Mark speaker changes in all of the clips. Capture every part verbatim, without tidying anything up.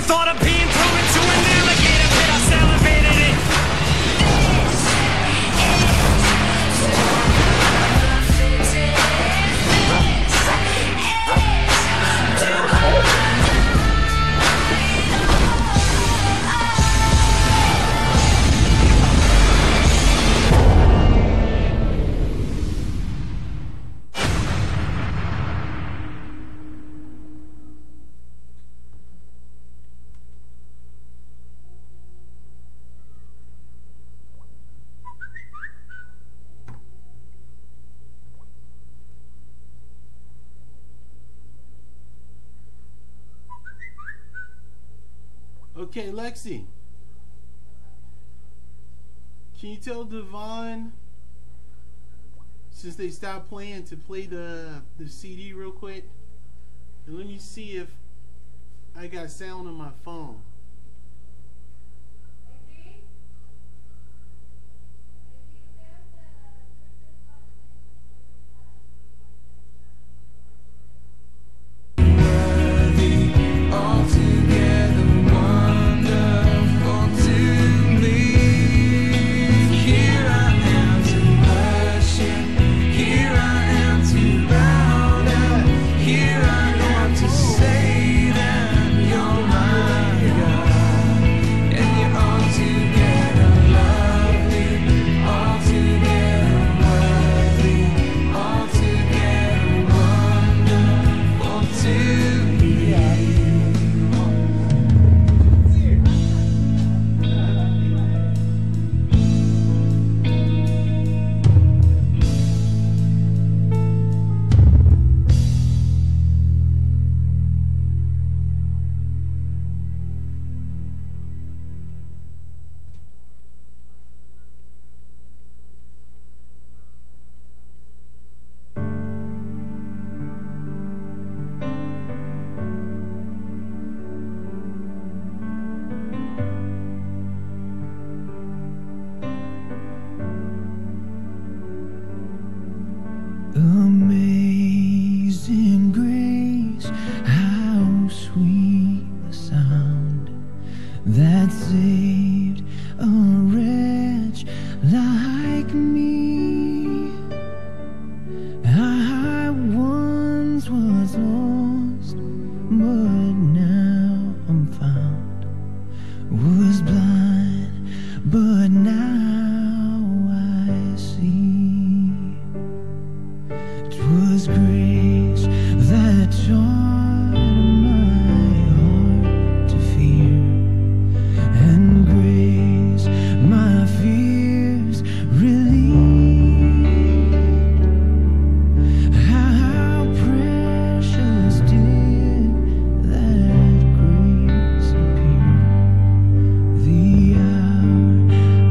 Speaker 1: thought of being thrown into an alligator pit, I salivated it.
Speaker 2: Okay, Lexi, can you tell Devon, since they stopped playing, to play the the C D real quick? And let me see if I got sound on my phone.
Speaker 3: Amazing grace, how sweet the sound that saved a wretch like me. I once was lost, but now I'm found. Was blind, but now I see. 'Twas grace that taught my heart to fear, and grace my fears relieved. How precious did that grace appear, the hour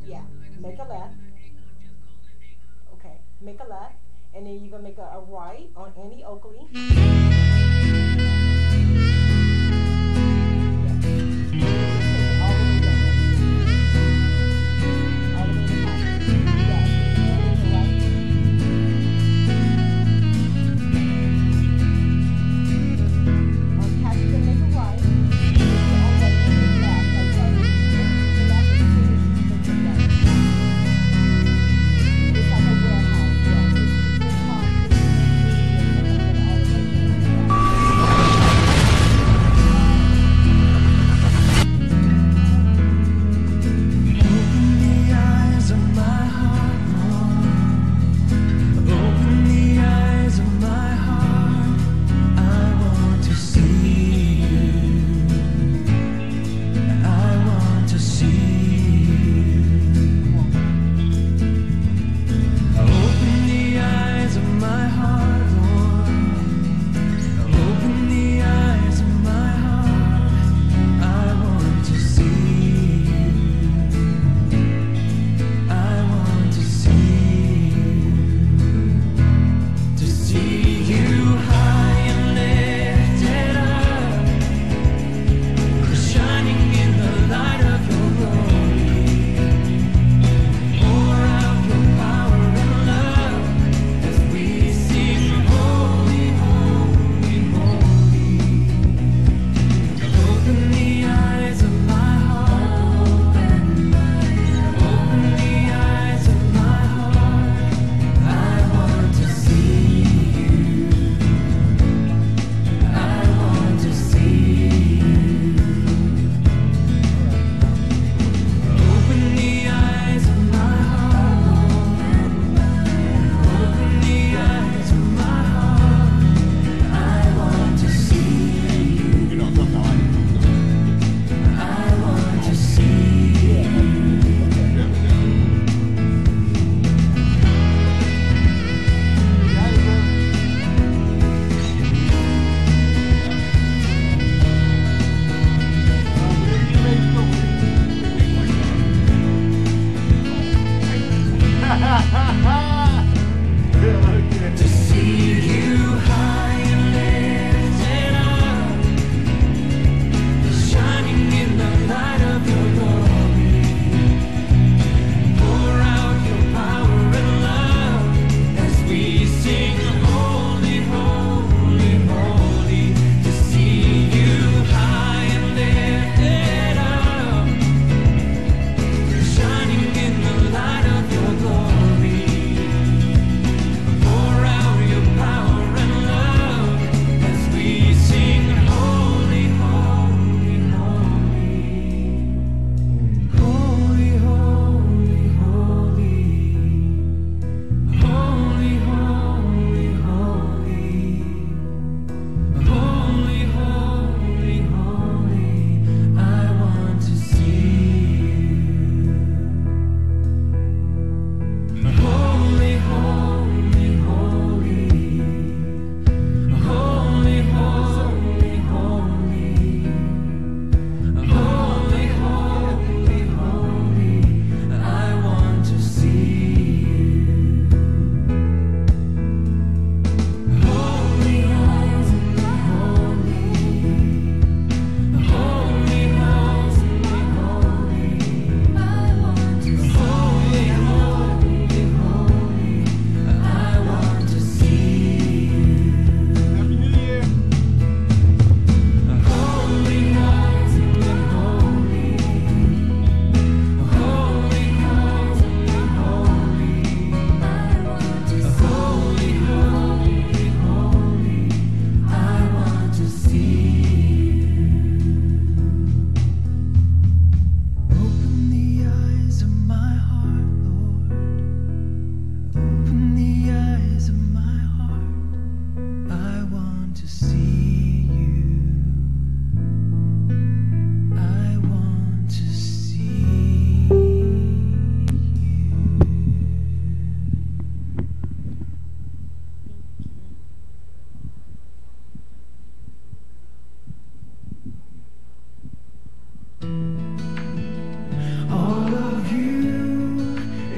Speaker 4: Yeah, make a left. Okay, make a left. And then you're going to make a, a right on Annie Oakley.
Speaker 3: Thank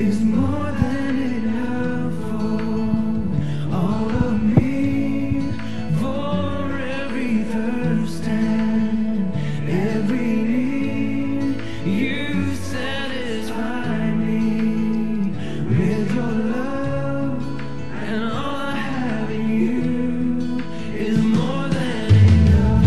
Speaker 3: is more than enough for all of me, for every thirst and every need. You satisfy me with your love, and all I have in you is more than enough.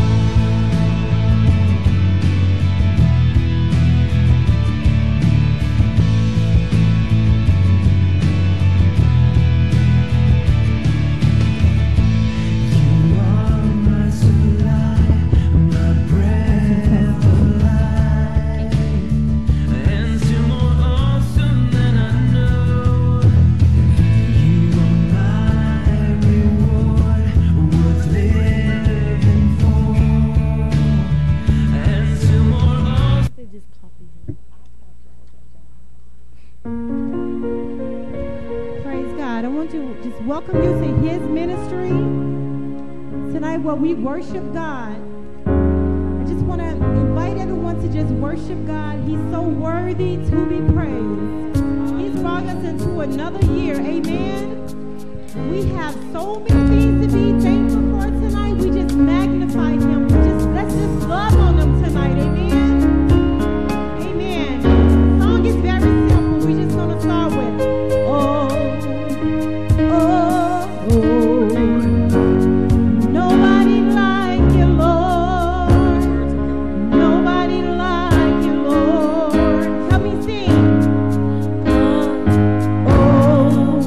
Speaker 3: You are my supply, my breath of life, and still more awesome than I know. You are my reward, worth living for, and still more awesome.
Speaker 5: They just copy him.
Speaker 6: Praise God. I want to just welcome you to His ministry. Tonight, where we worship God. I just want to invite everyone to just worship God. He's so worthy to be praised. He's brought us into another year. Amen. We have so many things to be thankful for tonight. We just magnify Him. We just let's just love on Him tonight. Amen. Amen. The song is very simple. We're just gonna start with oh, oh, oh. Nobody like you, Lord. Nobody like you, Lord. Help me sing. Oh, oh,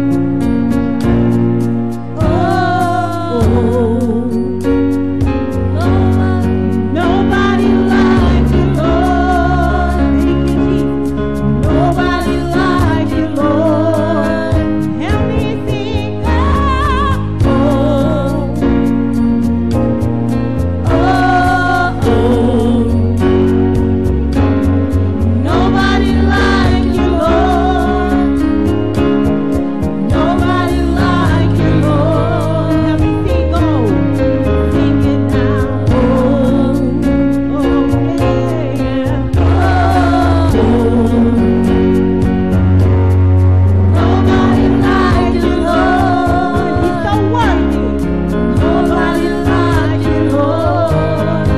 Speaker 6: oh. Nobody like you, Lord. Thank you, Jesus. Nobody like you, Lord. Help me sing. Oh, oh, oh, oh. Nobody like you, Lord. Nobody like you, Lord. Help me sing. Oh, sing it now. Oh, oh, yeah. Oh, nobody like you, Lord. He's so worthy. Nobody like you, Lord.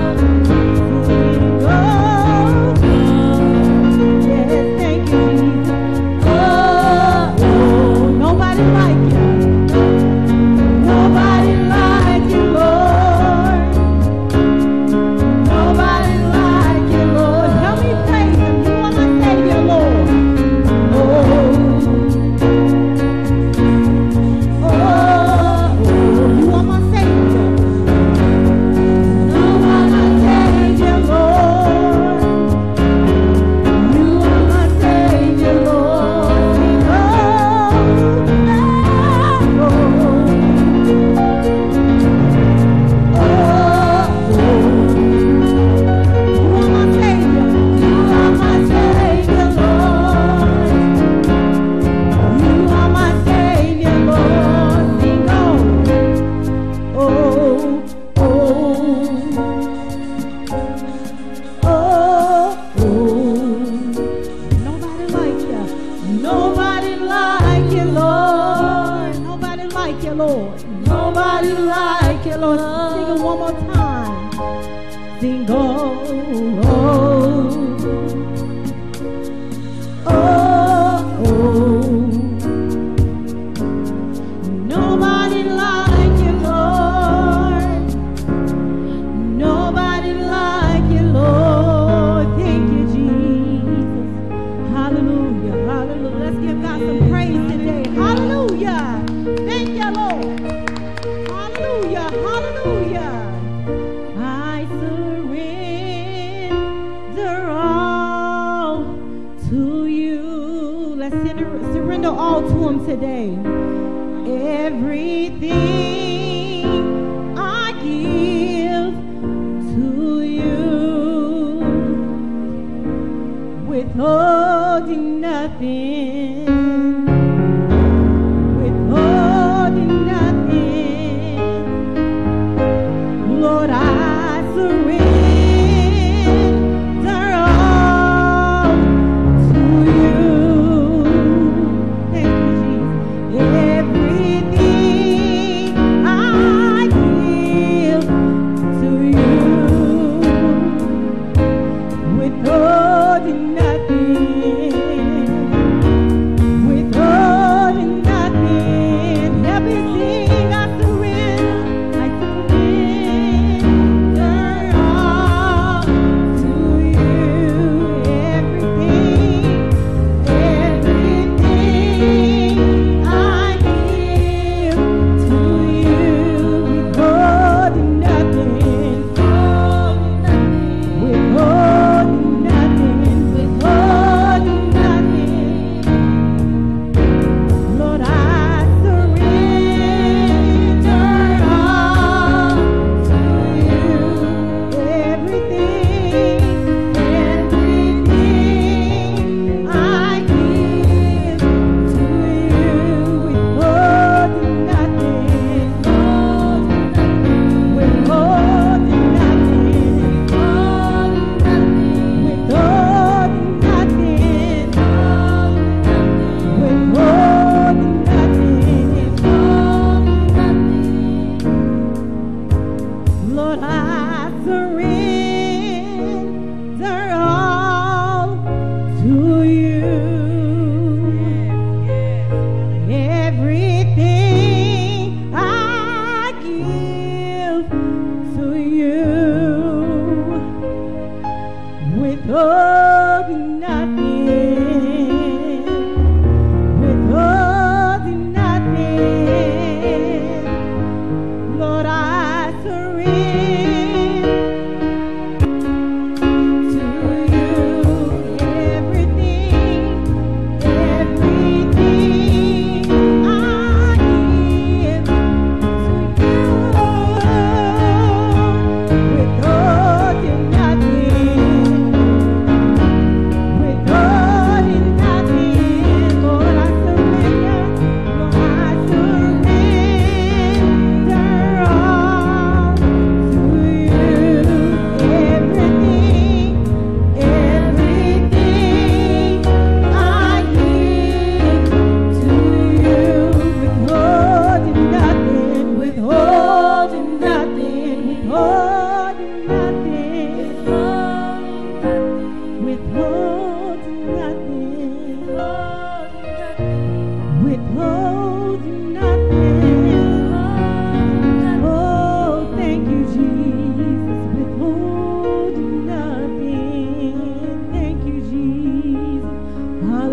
Speaker 6: Oh, yes, thank you, Jesus. Oh, oh, nobody like you. Nobody like you, Lord. Nobody like you, Lord. Help me praise Him. You are my Savior, Lord. Oh, oh, oh, you are my Savior. You are my Savior, Lord. You are my Savior, Lord. Oh, oh, oh, oh. You are my Savior. You are my Savior, Lord. You are my Savior, Lord. Sing on. Oh, oh, oh, oh. Nobody like you. Nobody like you, Lord. Nobody like you, Lord. Nobody like you, Lord. Sing it one more time. Sing, oh, oh, oh, oh. Nobody like you, Lord. Nobody like you, Lord. Thank you, Jesus. Hallelujah, hallelujah. Let's give God some praise today. Hallelujah. Thank you, Lord. Hallelujah, hallelujah. I surrender all to you. Let's surrender, surrender all to Him today. Everything I give to you, withholding nothing, withholding nothing. Lord, I surrender all to you.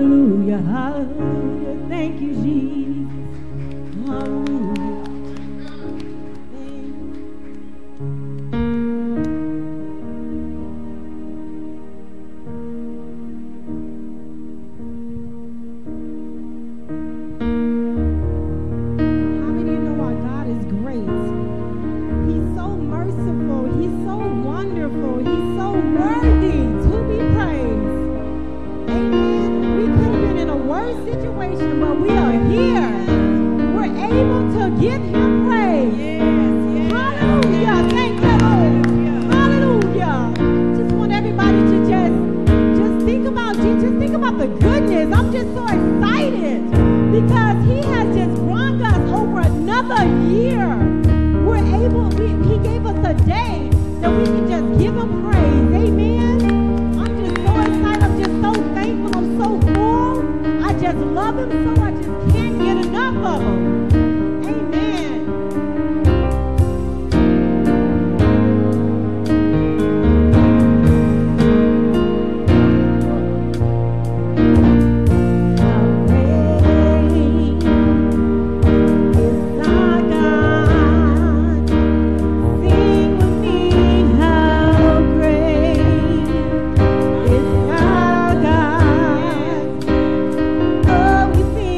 Speaker 6: Hallelujah, hallelujah. Thank you, Jesus. Hallelujah. Thank How many of you know our God is great? He's so merciful. He's so wonderful. He's so worthy to be praised. Amen. We could have been in a worse situation, but we are here. We're able to give him praise. Hallelujah. Thank you, Lord. Hallelujah. Just want everybody to just, just think about, just think about the goodness. I'm just so excited because he has just brought us over another year. We're able, we, he gave us a day that we can just give him praise. Amen. I'm just so excited. I'm just so thankful. I'm so full. I just love him so. I just can't get enough of him. Amen. How great is our God? Sing with me, how great is our God? Oh, we sing.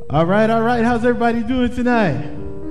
Speaker 2: All right, all right. How's everybody doing tonight?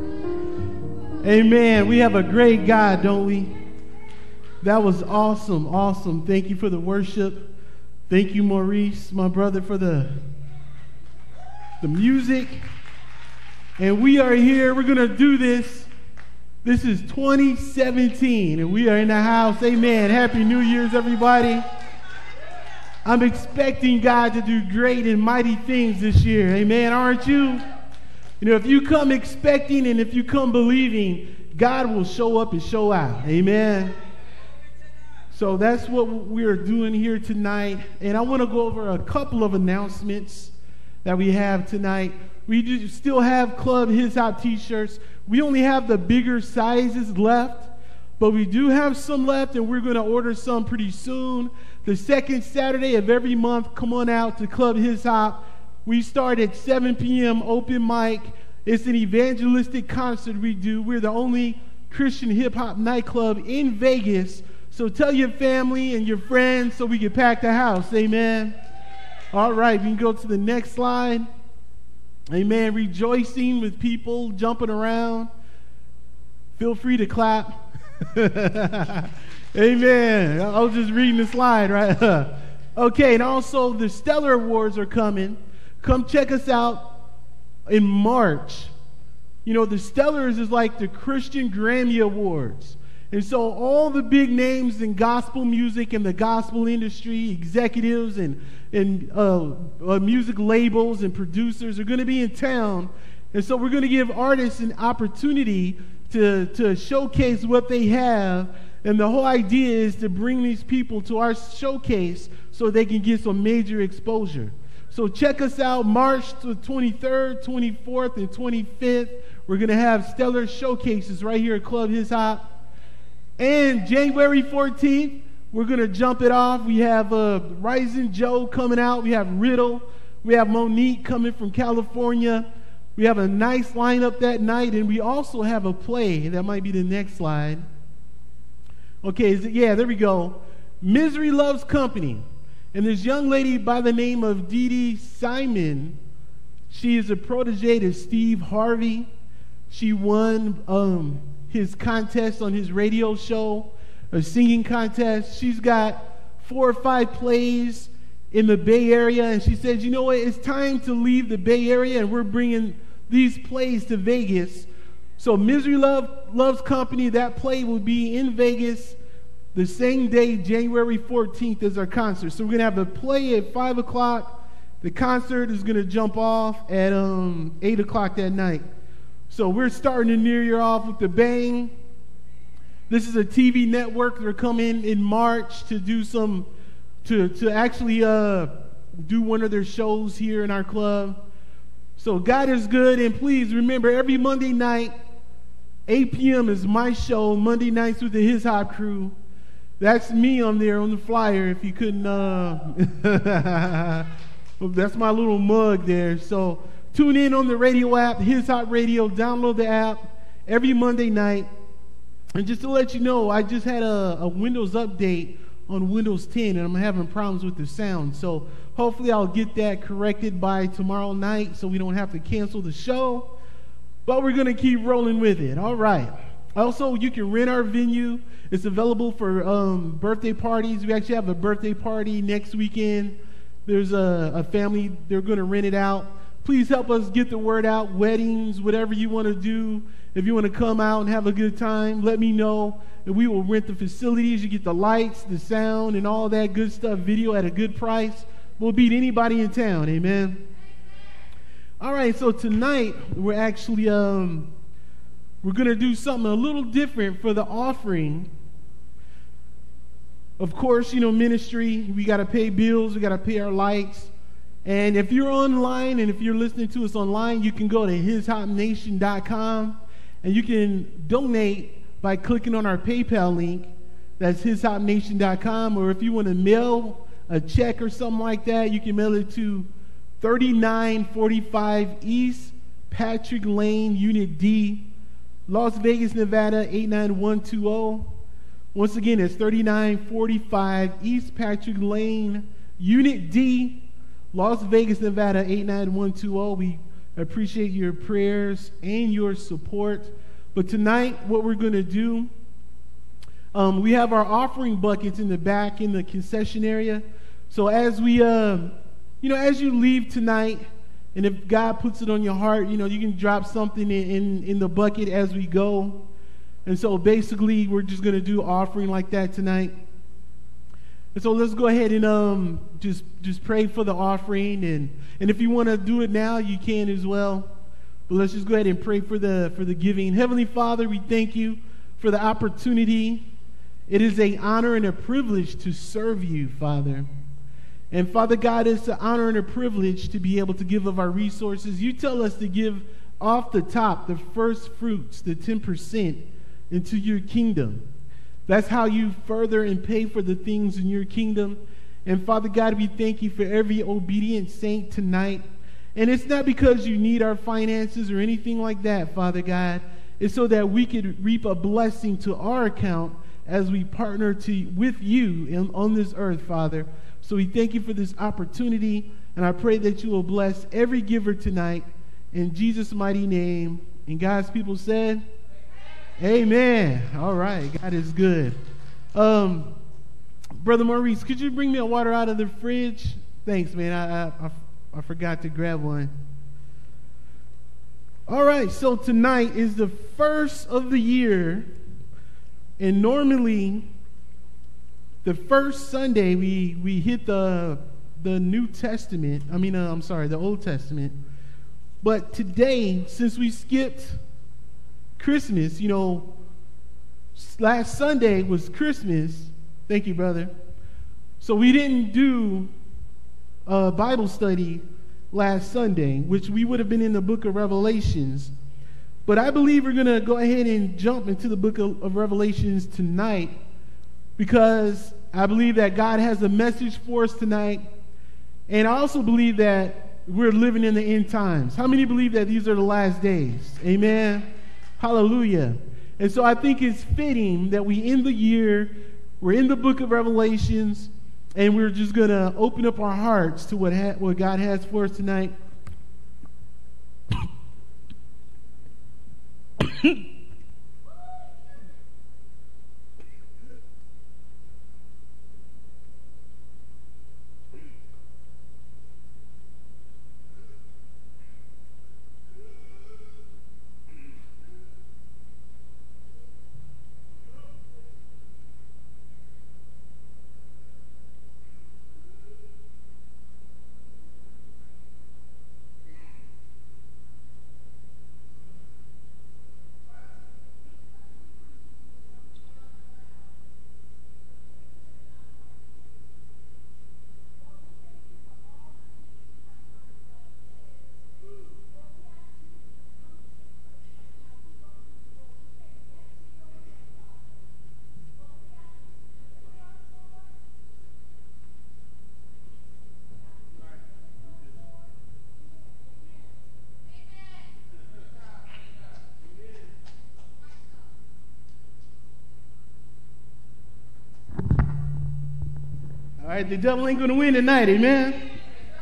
Speaker 2: Amen. We have a great God, don't we? That was awesome, awesome. Thank you for the worship. Thank you, Maurice, my brother, for the, the music. And we are here. We're going to do this. This is twenty seventeen, and we are in the house. Amen. Happy New Year's, everybody. I'm expecting God to do great and mighty things this year. Amen. Aren't you? You know, if you come expecting and if you come believing, God will show up and show out. Amen. So that's what we're doing here tonight. And I want to go over a couple of announcements that we have tonight. We do still have Club His Hop t-shirts. We only have the bigger sizes left, but we do have some left, and we're going to order some pretty soon. The second Saturday of every month, come on out to Club His Hop. We start at seven p.m. open mic. It's an evangelistic concert we do. We're the only Christian hip-hop nightclub in Vegas. So tell your family and your friends so we can pack the house. Amen. All right, we can go to the next slide. Amen. Rejoicing with people jumping around. Feel free to clap. Amen. I was just reading the slide, right? Okay, and also the Stellar Awards are coming. Come check us out in March. You know, the Stellars is like the Christian Grammy Awards. And so all the big names in gospel music and the gospel industry, executives and, and uh, uh, music labels and producers are going to be in town. And so we're going to give artists an opportunity to, to showcase what they have. And the whole idea is to bring these people to our showcase so they can get some major exposure. So check us out March twenty-third, twenty-fourth, and twenty-fifth. We're going to have stellar showcases right here at Club His Hop. And January fourteenth, we're going to jump it off. We have uh, Rising Joe coming out. We have Riddle. We have Monique coming from California. We have a nice lineup that night. And we also have a play. That might be the next slide. Okay, is it, yeah, there we go. Misery Loves Company. And this young lady by the name of Dee Dee Simon, she is a protege to Steve Harvey. She won um, his contest on his radio show, a singing contest. She's got four or five plays in the Bay Area, and she says, you know what, it's time to leave the Bay Area, and we're bringing these plays to Vegas. So Misery Love, Loves Company, that play will be in Vegas the same day, January fourteenth, as our concert. So we're going to have the play at five o'clock. The concert is going to jump off at um, eight o'clock that night. So we're starting the new year off with the bang. This is a T V network. They're coming in March to do some, to, to actually uh, do one of their shows here in our club. So God is good. And please remember, every Monday night, eight p.m. is my show, Monday nights with the His Hop crew. That's me on there on the flyer, if you couldn't, uh, that's my little mug there. So tune in on the radio app, His Hop Radio, download the app every Monday night. And just to let you know, I just had a, a Windows update on Windows ten, and I'm having problems with the sound. So hopefully I'll get that corrected by tomorrow night so we don't have to cancel the show. But we're going to keep rolling with it. All right. Also, you can rent our venue. It's available for um, birthday parties. We actually have a birthday party next weekend. There's a, a family, they're going to rent it out. Please help us get the word out. Weddings, whatever you want to do. If you want to come out and have a good time, let me know. And we will rent the facilities. You get the lights, the sound, and all that good stuff, video at a good price. We'll beat anybody in town. Amen. All right, so tonight we're actually um, we're going to do something a little different for the offering. Of course, you know, ministry, we got to pay bills, we got to pay our lights. And if you're online and if you're listening to us online, you can go to his hop nation dot com and you can donate by clicking on our PayPal link. That's his hop nation dot com. Or if you want to mail a check or something like that, you can mail it to thirty-nine forty-five East Patrick Lane, Unit D, Las Vegas, Nevada, eight nine one two zero. Once again, it's thirty-nine forty-five East Patrick Lane, Unit D, Las Vegas, Nevada, eight nine one two zero. We I appreciate your prayers and your support. But tonight, what we're going to do, um, we have our offering buckets in the back in the concession area. So as we, uh, you know, as you leave tonight, and if God puts it on your heart, you know, you can drop something in, in, in the bucket as we go. And so basically, we're just going to do offering like that tonight. And so let's go ahead and um, just just pray for the offering. And, and if you want to do it now, you can as well. But let's just go ahead and pray for the for the giving. Heavenly Father, we thank you for the opportunity. It is an honor and a privilege to serve you, Father. And Father God, it's an honor and a privilege to be able to give of our resources. You tell us to give off the top, the first fruits, the ten percent into your kingdom. That's how you further and pay for the things in your kingdom. And Father God, we thank you for every obedient saint tonight. And it's not because you need our finances or anything like that, Father God. It's so that we could reap a blessing to our account as we partner to, with you in, on this earth, Father. So we thank you for this opportunity, and I pray that you will bless every giver tonight in Jesus' mighty name. And God's people said, amen. All right, God is good. Um, Brother Maurice, could you bring me a water out of the fridge? Thanks, man. I, I, I, I forgot to grab one. All right, so tonight is the first of the year, and normally the first Sunday we we hit the the New Testament. I mean, uh, I'm sorry, the Old Testament. But today, since we skipped Christmas, you know, last Sunday was Christmas. Thank you, brother. So we didn't do a Bible study last Sunday, which we would have been in the book of Revelations. But I believe we're going to go ahead and jump into the book of, of Revelations tonight, because I believe that God has a message for us tonight. And I also believe that we're living in the end times. How many believe that these are the last days? Amen. Hallelujah. And so I think it's fitting that we end the year, we're in the book of Revelations, and we're just going to open up our hearts to what, ha- what God has for us tonight. All right, the devil ain't going to win tonight, amen?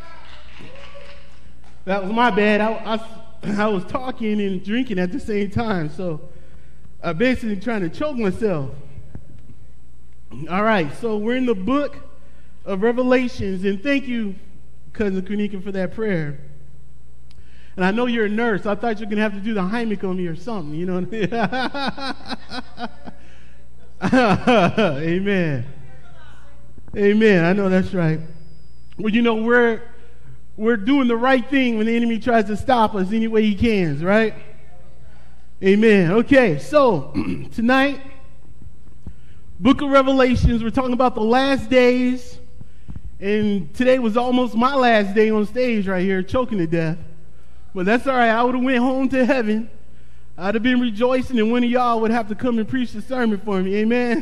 Speaker 2: That was my bad. I, I, I was talking and drinking at the same time, so I'm basically trying to choke myself. All right, so we're in the book of Revelations, and thank you, Cousin Kunika, for that prayer. And I know you're a nurse. I thought you were going to have to do the Heimlich on me or something, you know what I mean? Amen. Amen. I know that's right. Well, you know, we're we're doing the right thing when the enemy tries to stop us any way he can, right? Amen. Okay, so tonight, book of Revelations, we're talking about the last days. And today was almost my last day on stage right here, choking to death. But that's all right. I would have went home to heaven. I'd have been rejoicing, and one of y'all would have to come and preach the sermon for me. Amen.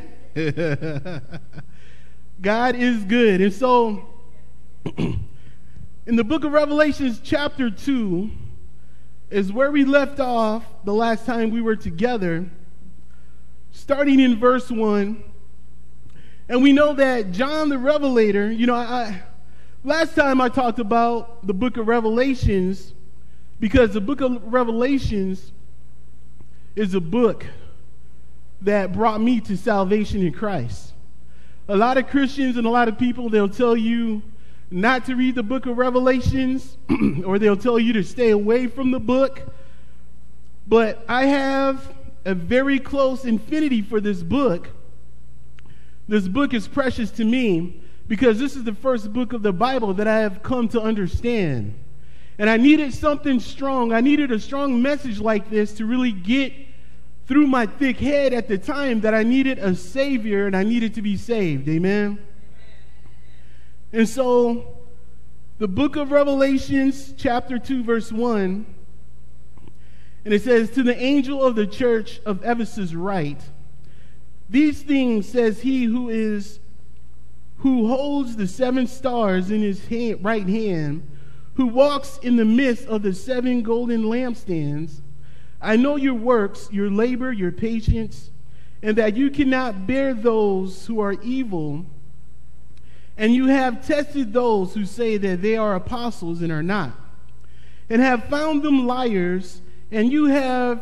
Speaker 2: God is good. And so, in the book of Revelations, chapter two, is where we left off the last time we were together, starting in verse one. And we know that John the Revelator, you know, I, last time I talked about the book of Revelations, Because the book of Revelations is a book that brought me to salvation in Christ. A lot of Christians and a lot of people, they'll tell you not to read the book of Revelations, or they'll tell you to stay away from the book. But I have a very close affinity for this book. This book is precious to me because this is the first book of the Bible that I have come to understand. And I needed something strong. I needed a strong message like this to really get through my thick head at the time that I needed a Savior and I needed to be saved. Amen? And so, the book of Revelations, chapter two, verse one, and it says, "To the angel of the church of Ephesus write, these things says he who is, who holds the seven stars in his hand, right hand, who walks in the midst of the seven golden lampstands. I know your works, your labor, your patience, and that you cannot bear those who are evil. And you have tested those who say that they are apostles and are not, and have found them liars, and you have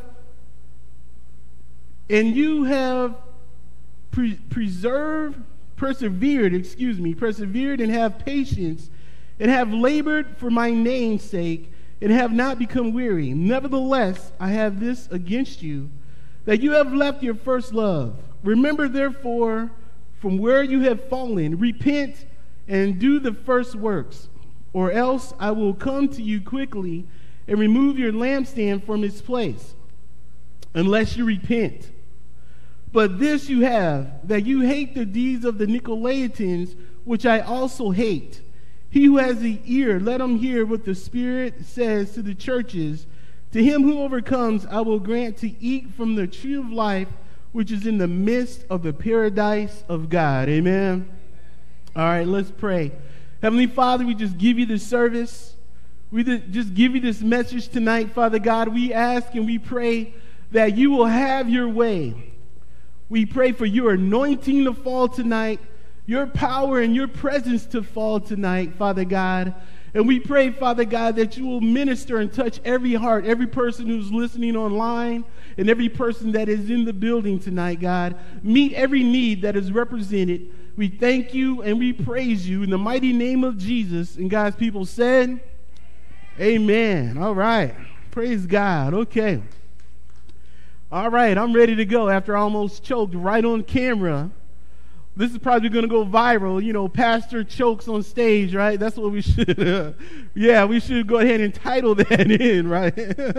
Speaker 2: and you have pre- preserved, persevered, excuse me, persevered and have patience, and have labored for my name's sake, and have not become weary. Nevertheless, I have this against you, that you have left your first love. Remember, therefore, from where you have fallen, repent and do the first works, or else I will come to you quickly and remove your lampstand from its place, unless you repent. But this you have, that you hate the deeds of the Nicolaitans, which I also hate. He who has the ear, let him hear what the Spirit says to the churches. To him who overcomes, I will grant to eat from the tree of life, which is in the midst of the paradise of God." Amen. All right, let's pray. Heavenly Father, we just give you this service. We just give you this message tonight, Father God. We ask and we pray that you will have your way. We pray for your anointing to fall tonight, your power and your presence to fall tonight, Father God. And we pray, Father God, that you will minister and touch every heart, every person who's listening online, and every person that is in the building tonight, God. Meet every need that is represented. We thank you and we praise you in the mighty name of Jesus. And God's people said, amen. All right. Praise God. Okay. All right. I'm ready to go after I almost choked right on camera. This is probably going to go viral. You know, pastor chokes on stage, right? That's what we should, uh, yeah, we should go ahead and title that in, right?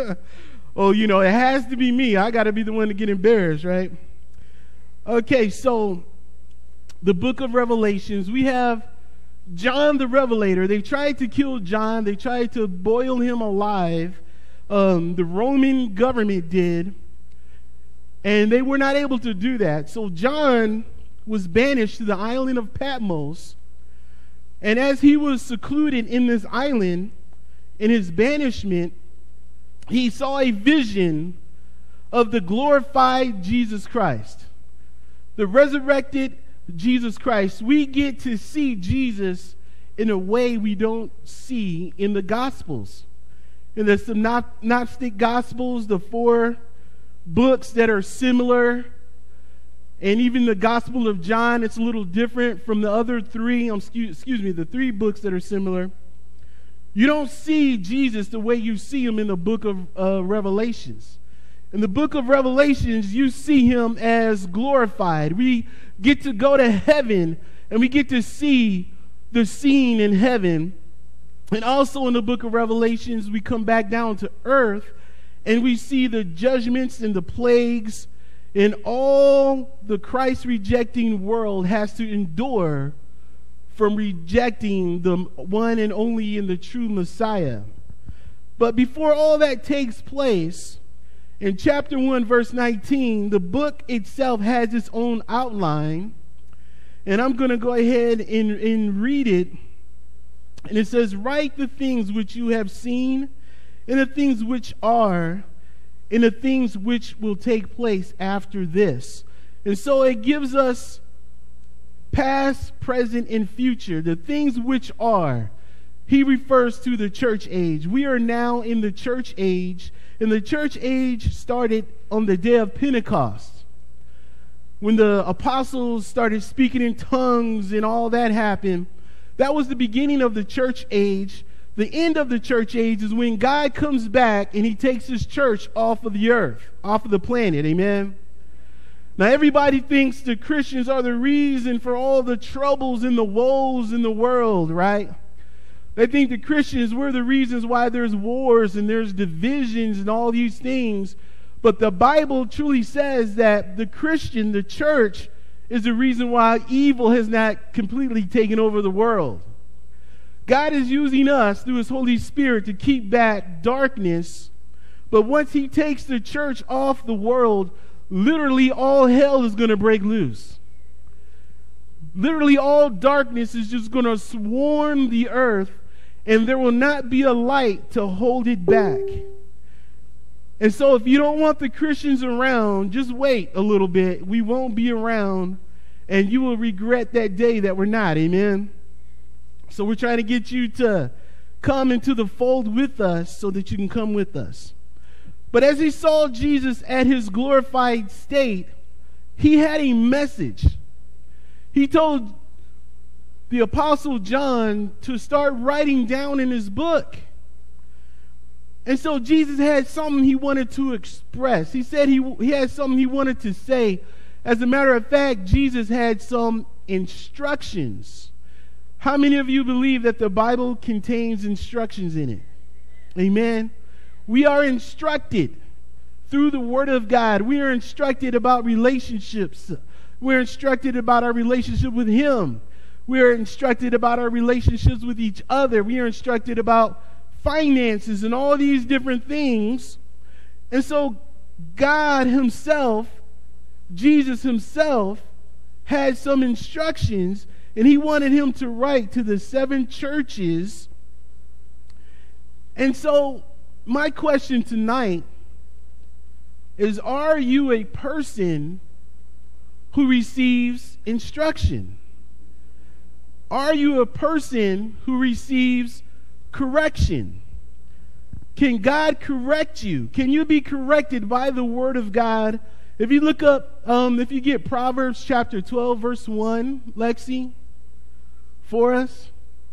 Speaker 2: Oh, you know, it has to be me. I got to be the one to get embarrassed, right? Okay, so the book of Revelations, we have John the Revelator. They tried to kill John. They tried to boil him alive. Um, the Roman government did, and they were not able to do that. So John was banished to the island of Patmos. And as he was secluded in this island, in his banishment, he saw a vision of the glorified Jesus Christ, the resurrected Jesus Christ. We get to see Jesus in a way we don't see in the Gospels. In the synoptic Gospels, the four books that are similar, and even the Gospel of John, it's a little different from the other three, um, excuse, excuse me, the three books that are similar. You don't see Jesus the way you see him in the book of uh, Revelations. In the book of Revelations, you see him as glorified. We get to go to heaven, and we get to see the scene in heaven. And also in the book of Revelations, we come back down to earth, and we see the judgments and the plagues and all the Christ-rejecting world has to endure from rejecting the one and only and the true Messiah. But before all that takes place, in chapter one, verse nineteen, the book itself has its own outline. And I'm going to go ahead and, and read it. And it says, "Write the things which you have seen, and the things which are, and the things which will take place after this." And so it gives us past, present, and future. The things which are. he refers to the church age. We are now in the church age, and the church age started on the day of Pentecost, when the apostles started speaking in tongues and all that happened. That was the beginning of the church age. The end of the church age is when God comes back and he takes his church off of the earth, off of the planet. Amen. Now, everybody thinks the Christians are the reason for all the troubles and the woes in the world, right? They think the Christians, we're the reasons why there's wars and there's divisions and all these things. But the Bible truly says that the Christian, the church, is the reason why evil has not completely taken over the world. God is using us through his Holy Spirit to keep back darkness. But once he takes the church off the world, literally all hell is going to break loose. Literally all darkness is just going to swarm the earth, and there will not be a light to hold it back. And so if you don't want the Christians around, just wait a little bit. We won't be around, and you will regret that day that we're not. Amen. So we're trying to get you to come into the fold with us so that you can come with us. But as he saw Jesus at his glorified state, he had a message. He told the Apostle John to start writing down in his book. And so Jesus had something he wanted to express. He said he, he had something he wanted to say. As a matter of fact, Jesus had some instructions. How many of you believe that the Bible contains instructions in it? Amen. We are instructed through the Word of God. We are instructed about relationships. We're instructed about our relationship with him. We are instructed about our relationships with each other. We are instructed about finances and all these different things. And so God himself, Jesus himself, had some instructions, and he wanted him to write to the seven churches. And so my question tonight is, are you a person who receives instruction? Are you a person who receives correction? Can God correct you? Can you be corrected by the Word of God? If you look up, um, if you get Proverbs chapter twelve, verse one, Lexi, for us.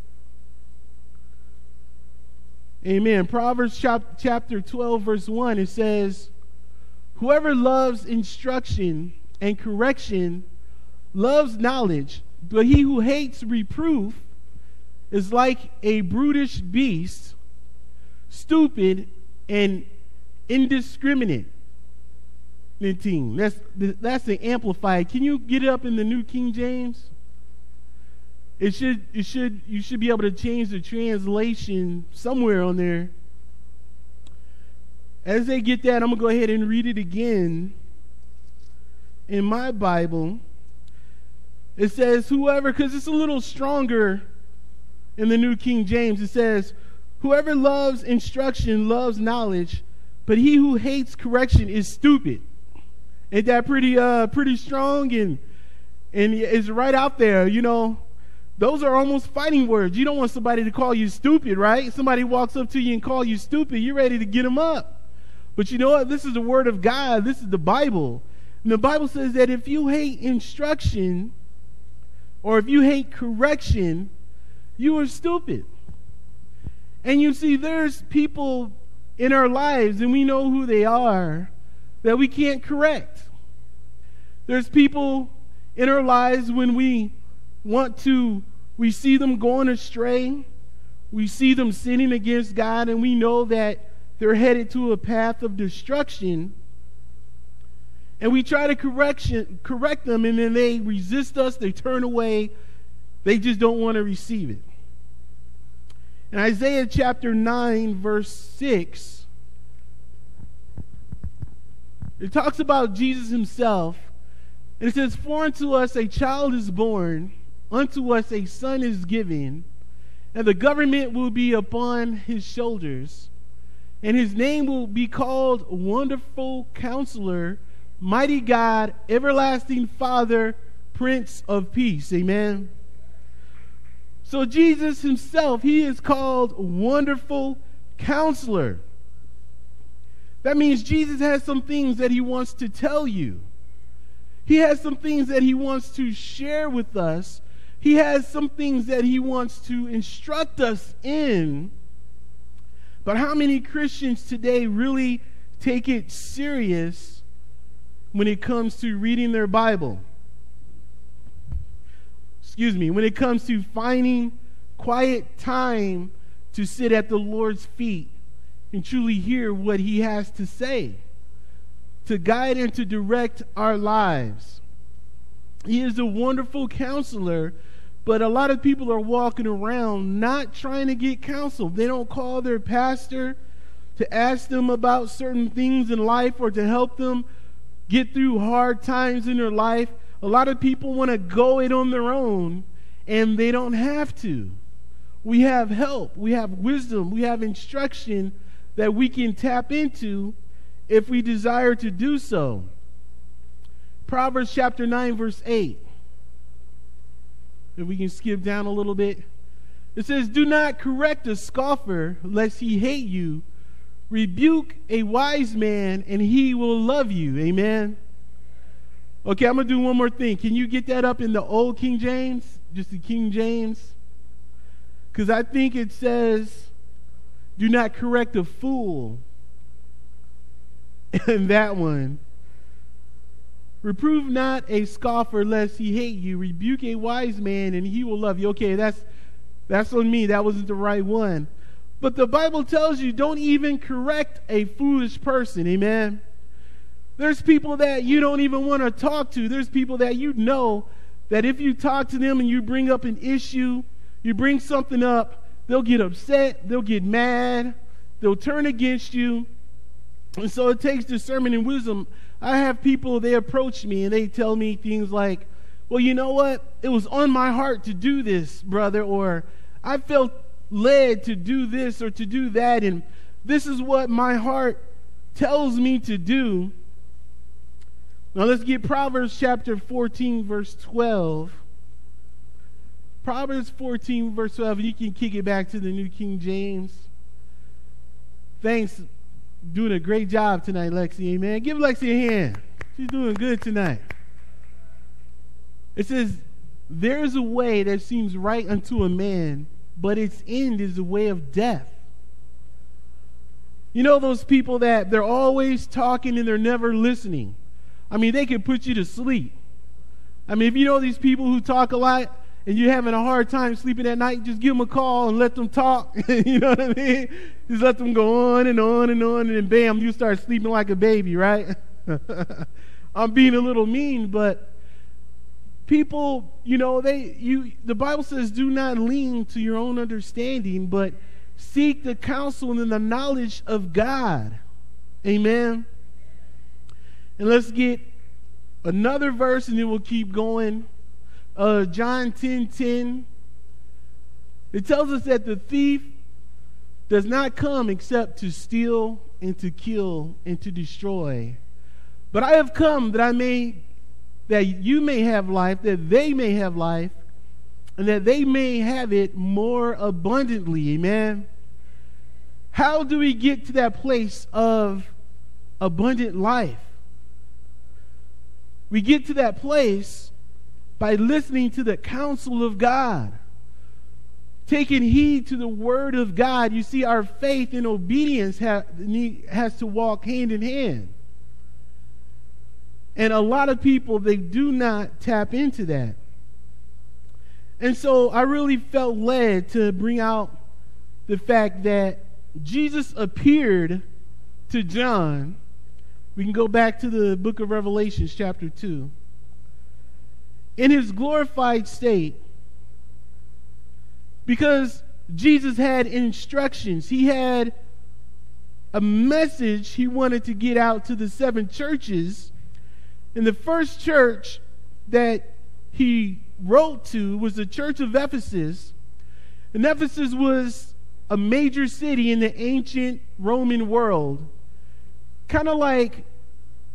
Speaker 2: Amen. Proverbs chap- chapter twelve, verse one, it says, whoever loves instruction and correction loves knowledge, but he who hates reproof is like a brutish beast, stupid and indiscriminate. That's, that's the Amplified. Can you get it up in the New King James? It should, it should, you should be able to change the translation somewhere on there. As they get that, I'm going to go ahead and read it again. In my Bible, it says, whoever, because it's a little stronger in the New King James, it says, whoever loves instruction loves knowledge, but he who hates correction is stupid. Ain't that pretty uh pretty strong? And and it's right out there, you know. Those are almost fighting words. You don't want somebody to call you stupid, right? Somebody walks up to you and call you stupid, you're ready to get them up. But you know what? This is the Word of God. This is the Bible. And the Bible says that if you hate instruction or if you hate correction, you are stupid. And you see, there's people in our lives, and we know who they are, that we can't correct. There's people in our lives when we want to, we see them going astray, we see them sinning against God, and we know that they're headed to a path of destruction, and we try to correction, correct them, and then they resist us, they turn away, they just don't want to receive it. In Isaiah chapter nine, verse six, it talks about Jesus himself, and it says, for unto us a child is born, unto us a son is given, and the government will be upon his shoulders, and his name will be called Wonderful Counselor, Mighty God, Everlasting Father, Prince of Peace. Amen. So Jesus himself, he is called Wonderful Counselor. That means Jesus has some things that he wants to tell you. He has some things that he wants to share with us. He has some things that he wants to instruct us in. But how many Christians today really take it serious when it comes to reading their Bible? Excuse me, when it comes to finding quiet time to sit at the Lord's feet and truly hear what he has to say, to guide and to direct our lives. He is a wonderful counselor, but a lot of people are walking around not trying to get counsel. They don't call their pastor to ask them about certain things in life or to help them get through hard times in their life. A lot of people want to go it on their own, and they don't have to. We have help, we have wisdom, we have instruction that we can tap into if we desire to do so. Proverbs chapter nine, verse eight. If we can skip down a little bit. It says, "Do not correct a scoffer, lest he hate you. Rebuke a wise man, and he will love you." Amen. Okay, I'm going to do one more thing. Can you get that up in the old King James? Just the King James? Because I think it says, "Do not correct a fool." And that one. "Reprove not a scoffer, lest he hate you. Rebuke a wise man, and he will love you." Okay, that's that's on me. That wasn't the right one. But the Bible tells you, don't even correct a foolish person. Amen. There's people that you don't even want to talk to. There's people that you know that if you talk to them and you bring up an issue, you bring something up, they'll get upset, they'll get mad, they'll turn against you. And so it takes discernment and wisdom. I have people, they approach me and they tell me things like, "Well, you know what? It was on my heart to do this, brother," or "I felt led to do this or to do that, and this is what my heart tells me to do." Now let's get Proverbs chapter fourteen, verse twelve. Proverbs fourteen, verse twelve. You can kick it back to the New King James. Thanks. Doing a great job tonight, Lexi. Amen. Give Lexi a hand. She's doing good tonight. It says, "There is a way that seems right unto a man, but its end is the way of death." You know those people that they're always talking and they're never listening? I mean, they can put you to sleep. I mean, if you know these people who talk a lot and you're having a hard time sleeping at night, just give them a call and let them talk. You know what I mean? Just let them go on and on and on, and then bam, you start sleeping like a baby, right? I'm being a little mean, but people, you know, they you the Bible says, "Do not lean to your own understanding, but seek the counsel and the knowledge of God." Amen. And let's get another verse and then we'll keep going. Uh, John ten ten. It tells us that the thief does not come except to steal and to kill and to destroy. But I have come that I may, that you may have life, that they may have life, and that they may have it more abundantly. Amen. How do we get to that place of abundant life? We get to that place by listening to the counsel of God, taking heed to the word of God. You see, our faith and obedience ha- need, has to walk hand in hand. And a lot of people, they do not tap into that. And so I really felt led to bring out the fact that Jesus appeared to John. We can go back to the book of Revelation, chapter two. In his glorified state, because Jesus had instructions. He had a message he wanted to get out to the seven churches. And the first church that he wrote to was the church of Ephesus. And Ephesus was a major city in the ancient Roman world, kind of like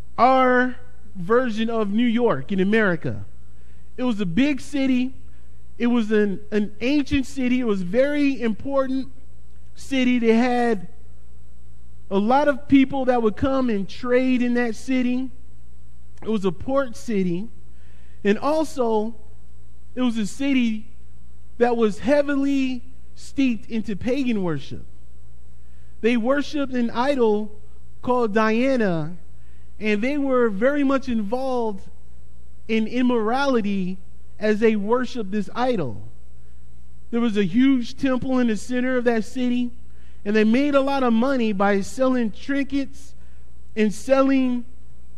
Speaker 2: our version of New York in America. It was a big city. It was an, an ancient city. It was very important city. They had a lot of people that would come and trade in that city. It was a port city. And also, it was a city that was heavily steeped into pagan worship. They worshipped an idol called Diana, and they were very much involved in immorality as they worshiped this idol. There was a huge temple in the center of that city, and they made a lot of money by selling trinkets and selling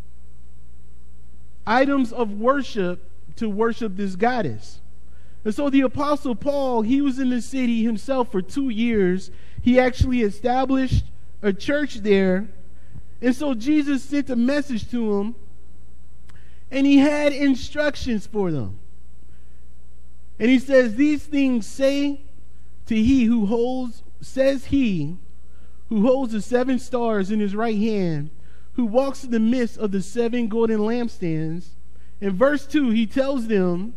Speaker 2: items of worship to worship this goddess. And so the Apostle Paul, he was in the city himself for two years. He actually established a church there. And so Jesus sent a message to him, and he had instructions for them. And he says, these things say to he who holds, says he who holds the seven stars in his right hand, who walks in the midst of the seven golden lampstands. In verse two, he tells them,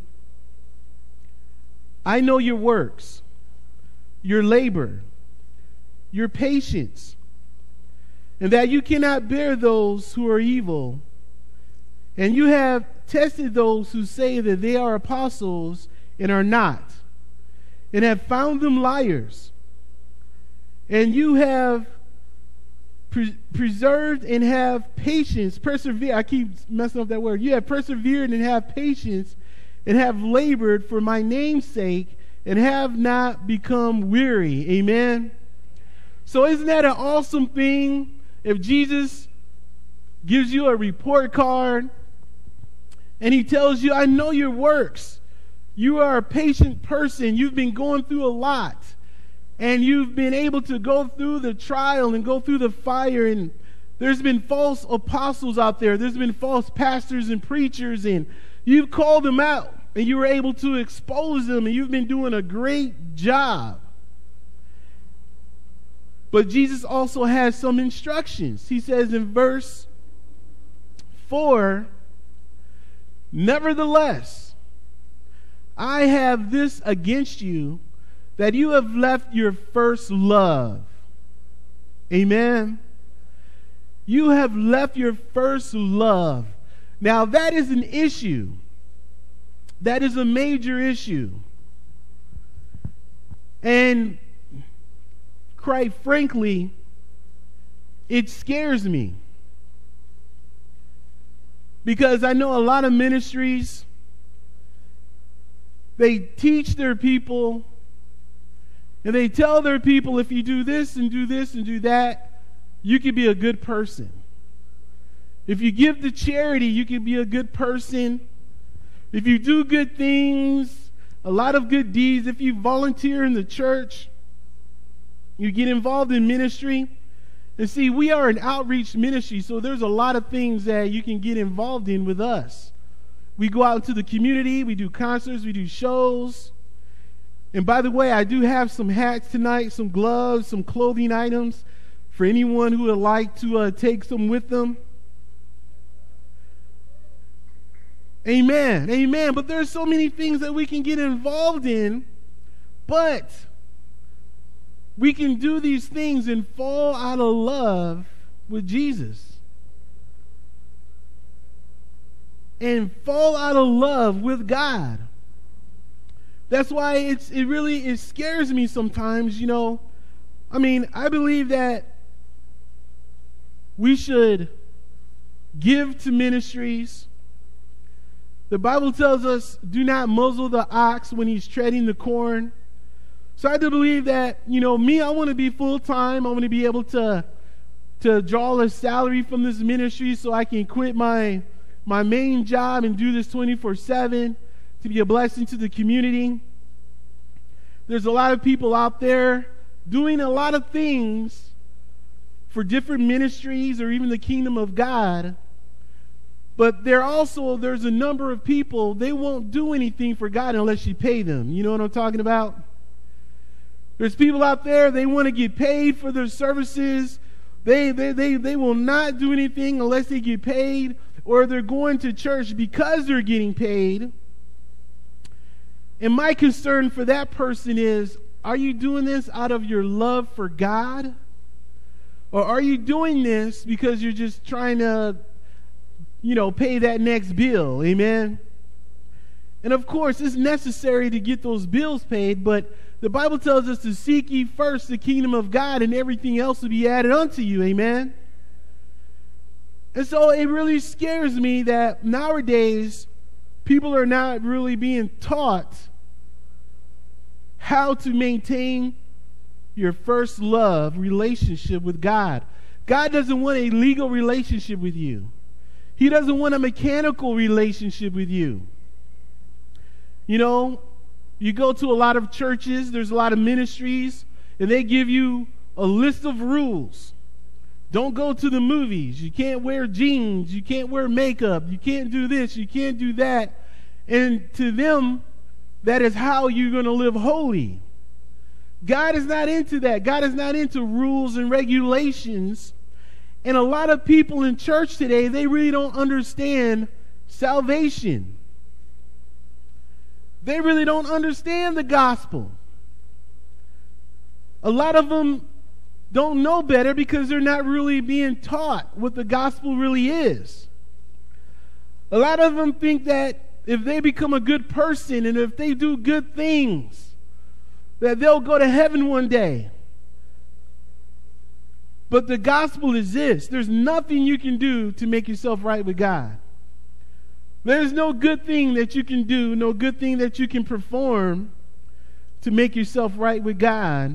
Speaker 2: I know your works, your labor, your patience, and that you cannot bear those who are evil. And you have tested those who say that they are apostles and are not, and have found them liars. And you have pre- preserved and have patience, persevere. I keep messing up that word. You have persevered and have patience, and have labored for my name's sake, and have not become weary. Amen. So isn't that an awesome thing? If Jesus gives you a report card and he tells you, I know your works. You are a patient person. You've been going through a lot. And you've been able to go through the trial and go through the fire. And there's been false apostles out there. There's been false pastors and preachers. And you've called them out. And you were able to expose them. And you've been doing a great job. But Jesus also has some instructions. He says in verse four, nevertheless, I have this against you, that you have left your first love. Amen. You have left your first love. Now that is an issue. That is a major issue. And quite frankly, it scares me. Because I know a lot of ministries, they teach their people and they tell their people, if you do this and do this and do that, you can be a good person. If you give to charity, you can be a good person. If you do good things, a lot of good deeds, if you volunteer in the church, you get involved in ministry. And see, we are an outreach ministry, so there's a lot of things that you can get involved in with us. We go out into the community, we do concerts, we do shows. And by the way, I do have some hats tonight, some gloves, some clothing items for anyone who would like to uh, take some with them. Amen, amen. But there's so many things that we can get involved in, but we can do these things and fall out of love with Jesus. And fall out of love with God. That's why it's it really it scares me sometimes, you know. I mean, I believe that we should give to ministries. The Bible tells us, do not muzzle the ox when he's treading the corn. So I do believe that, you know, me, I want to be full-time. I want to be able to, to draw a salary from this ministry so I can quit my, my main job and do this twenty-four seven to be a blessing to the community. There's a lot of people out there doing a lot of things for different ministries or even the kingdom of God. But there also, there's a number of people, they won't do anything for God unless you pay them. You know what I'm talking about? There's people out there, they want to get paid for their services. They, they, they, they will not do anything unless they get paid, or they're going to church because they're getting paid. And my concern for that person is, are you doing this out of your love for God? Or are you doing this because you're just trying to, you know, pay that next bill? Amen? And of course, it's necessary to get those bills paid, but the Bible tells us to seek ye first the kingdom of God, and everything else will be added unto you. Amen? And so it really scares me that nowadays people are not really being taught how to maintain your first love relationship with God. God doesn't want a legal relationship with you. He doesn't want a mechanical relationship with you. You know, you go to a lot of churches, there's a lot of ministries, and they give you a list of rules. Don't go to the movies. You can't wear jeans. You can't wear makeup. You can't do this. You can't do that. And to them, that is how you're going to live holy. God is not into that. God is not into rules and regulations. And a lot of people in church today, they really don't understand salvation. They really don't understand the gospel. A lot of them don't know better because they're not really being taught what the gospel really is. A lot of them think that if they become a good person and if they do good things, that they'll go to heaven one day. But the gospel is this: there's nothing you can do to make yourself right with God. There's no good thing that you can do, no good thing that you can perform to make yourself right with God.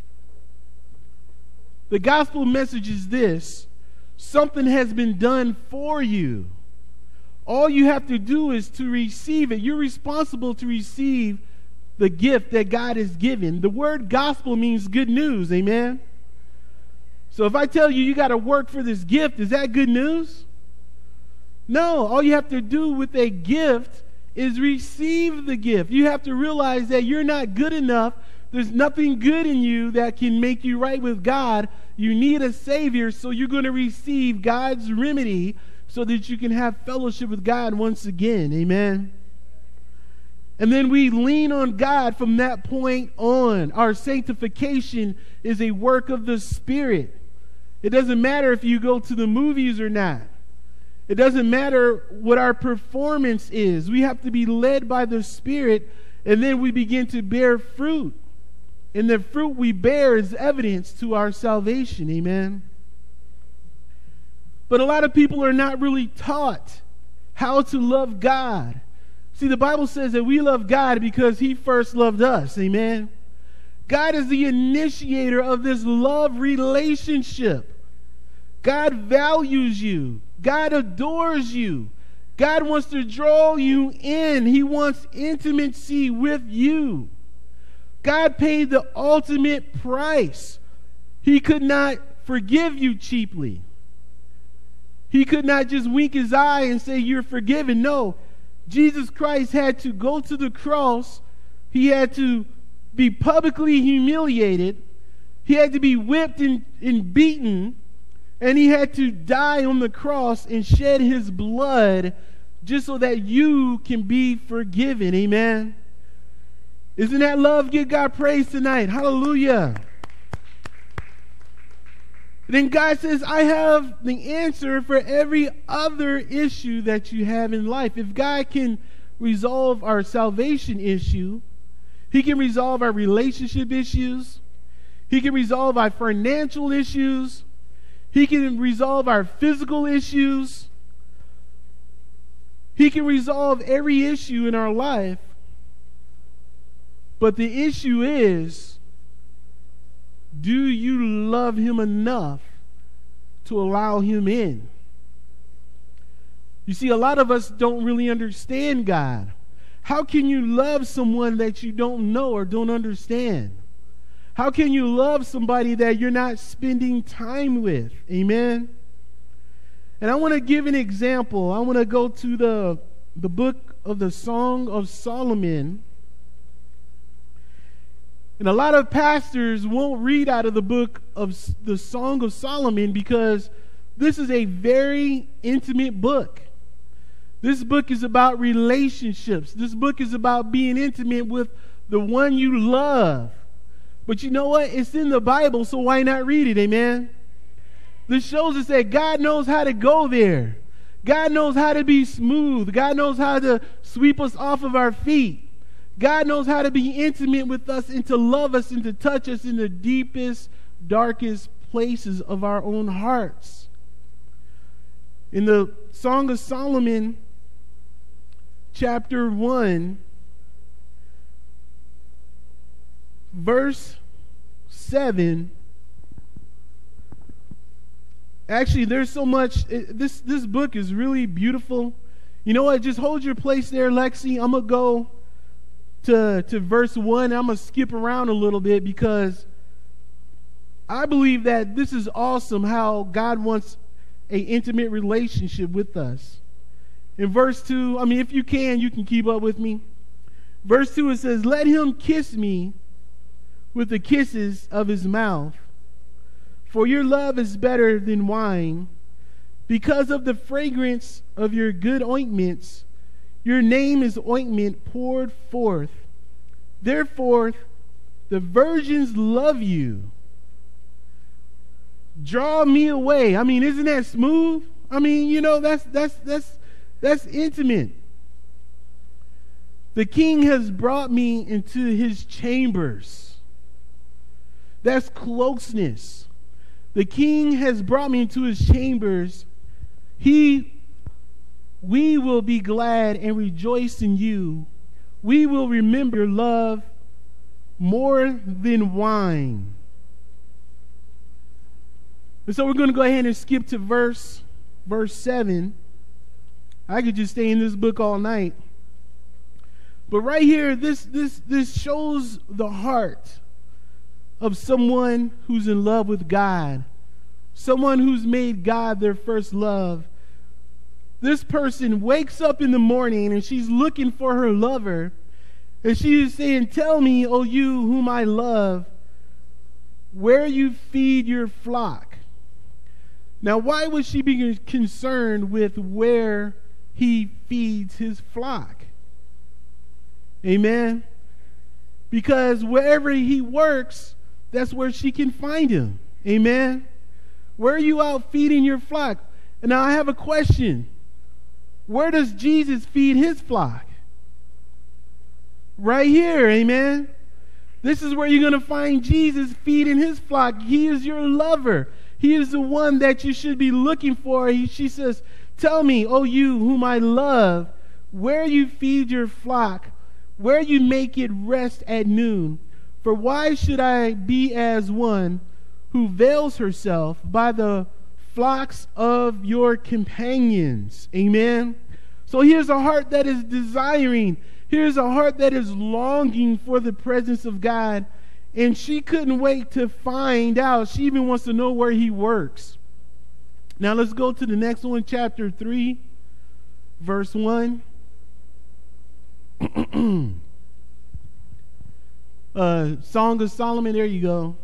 Speaker 2: The gospel message is this: something has been done for you. All you have to do is to receive it. You're responsible to receive the gift that God has given. The word gospel means good news, amen? So if I tell you you got to work for this gift, is that good news? No, all you have to do with a gift is receive the gift. You have to realize that you're not good enough. There's nothing good in you that can make you right with God. You need a Savior, so you're going to receive God's remedy so that you can have fellowship with God once again. Amen. And then we lean on God from that point on. Our sanctification is a work of the Spirit. It doesn't matter if you go to the movies or not. It doesn't matter what our performance is. We have to be led by the Spirit, and then we begin to bear fruit. And the fruit we bear is evidence to our salvation. Amen. But a lot of people are not really taught how to love God. See, the Bible says that we love God because He first loved us. Amen. God is the initiator of this love relationship. God values you. God adores you. God wants to draw you in. He wants intimacy with you. God paid the ultimate price. He could not forgive you cheaply. He could not just wink his eye and say you're forgiven. No, Jesus Christ had to go to the cross. He had to be publicly humiliated. He had to be whipped and, and beaten. And he had to die on the cross and shed his blood just so that you can be forgiven. Amen. Isn't that love? Give God praise tonight. Hallelujah. Then God says, I have the answer for every other issue that you have in life. If God can resolve our salvation issue, He can resolve our relationship issues. He can resolve our financial issues. He can resolve our physical issues. He can resolve every issue in our life. But the issue is, do you love Him enough to allow Him in? You see, a lot of us don't really understand God. How can you love someone that you don't know or don't understand? How can you love somebody that you're not spending time with? Amen? And I want to give an example. I want to go to the, the book of the Song of Solomon. And a lot of pastors won't read out of the book of the Song of Solomon because this is a very intimate book. This book is about relationships. This book is about being intimate with the one you love. But you know what? It's in the Bible, so why not read it? Amen. This shows us that God knows how to go there. God knows how to be smooth. God knows how to sweep us off of our feet. God knows how to be intimate with us and to love us and to touch us in the deepest, darkest places of our own hearts. In the Song of Solomon, chapter one, verse seven. Actually, there's so much. It, this this book is really beautiful. You know what? Just hold your place there, Lexi. I'm gonna go to to verse one. I'm gonna skip around a little bit because I believe that this is awesome. How God wants an intimate relationship with us. In verse two, I mean, if you can, you can keep up with me. Verse two, it says, "Let him kiss me with the kisses of his mouth. For your love is better than wine. Because of the fragrance of your good ointments, your name is ointment poured forth. Therefore, the virgins love you. Draw me away." I mean, isn't that smooth? I mean, you know, that's that's that's that's intimate. "The king has brought me into his chambers." That's closeness. The king has brought me into his chambers. He, we will be glad and rejoice in you. We will remember your love more than wine. And so we're going to go ahead and skip to verse, verse seven. I could just stay in this book all night. But right here, this this this shows the heart of someone who's in love with God, someone who's made God their first love. This person wakes up in the morning and she's looking for her lover, and she is saying, "Tell me, O you whom I love, where you feed your flock." Now, why would she be concerned with where he feeds his flock? Amen. Because wherever he works, that's where she can find him. Amen. Where are you out feeding your flock? And now I have a question. Where does Jesus feed his flock? Right here. Amen. This is where you're going to find Jesus feeding his flock. He is your lover. He is the one that you should be looking for. He, she says, "Tell me, O you whom I love, where you feed your flock, where you make it rest at noon. For why should I be as one who veils herself by the flocks of your companions?" Amen. So here's a heart that is desiring. Here's a heart that is longing for the presence of God. And she couldn't wait to find out. She even wants to know where he works. Now let's go to the next one, chapter three, verse one. Uh, Song of Solomon, there you go.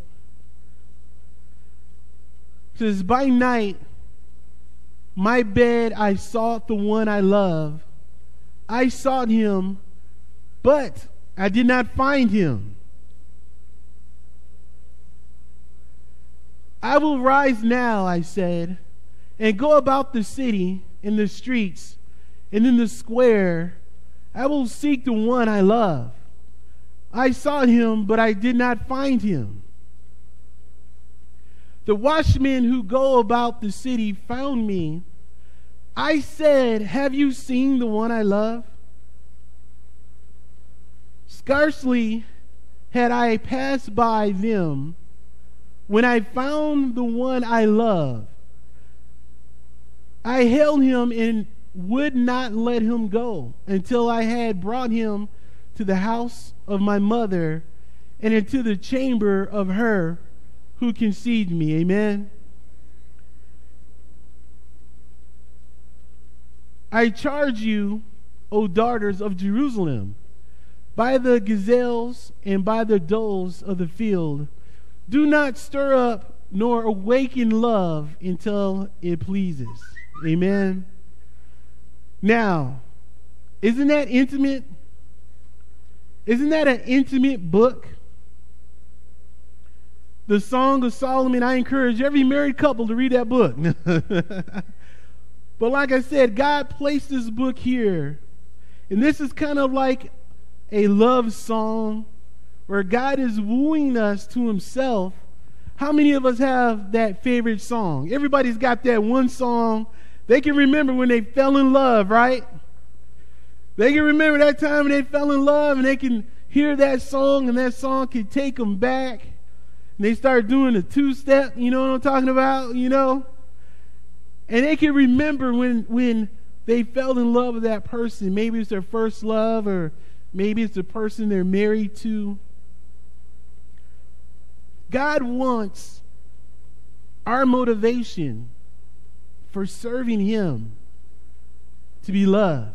Speaker 2: It says, "By night, my bed I sought the one I love. I sought him, but I did not find him. I will rise now," I said, "and go about the city, in the streets, and in the square. I will seek the one I love. I sought him, but I did not find him. The watchmen who go about the city found me. I said, 'Have you seen the one I love?' Scarcely had I passed by them when I found the one I love. I held him and would not let him go until I had brought him to the house of my mother and into the chamber of her who conceived me." Amen. "I charge you, O daughters of Jerusalem, by the gazelles and by the does of the field, do not stir up nor awaken love until it pleases." Amen. Now, isn't that intimate? Isn't that an intimate book? The Song of Solomon. I encourage every married couple to read that book. But like I said, God placed this book here. And this is kind of like a love song where God is wooing us to himself. How many of us have that favorite song? Everybody's got that one song they can remember when they fell in love, right? They can remember that time when they fell in love, and they can hear that song, and that song can take them back. And they start doing a two-step, you know what I'm talking about, you know? And they can remember when when they fell in love with that person. Maybe it's their first love, or maybe it's the person they're married to. God wants our motivation for serving him to be love.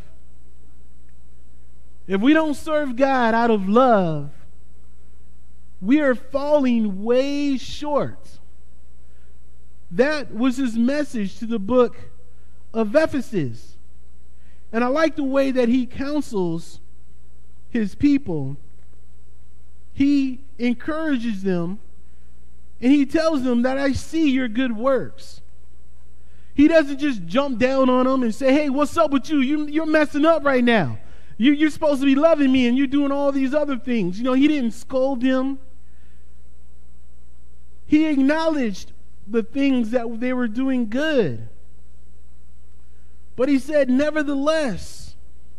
Speaker 2: If we don't serve God out of love, we are falling way short. That was his message to the book of Ephesus. And I like the way that he counsels his people. He encourages them, and he tells them that I see your good works. He doesn't just jump down on them and say, hey, what's up with you? you you're messing up right now. You, you're supposed to be loving me, and you're doing all these other things. You know, he didn't scold them. He acknowledged the things that they were doing good. But he said, nevertheless,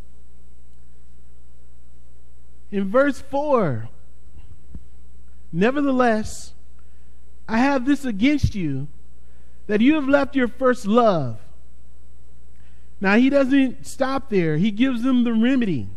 Speaker 2: in verse four, nevertheless, I have this against you, that you have left your first love. Now, he doesn't stop there. He gives them the remedy.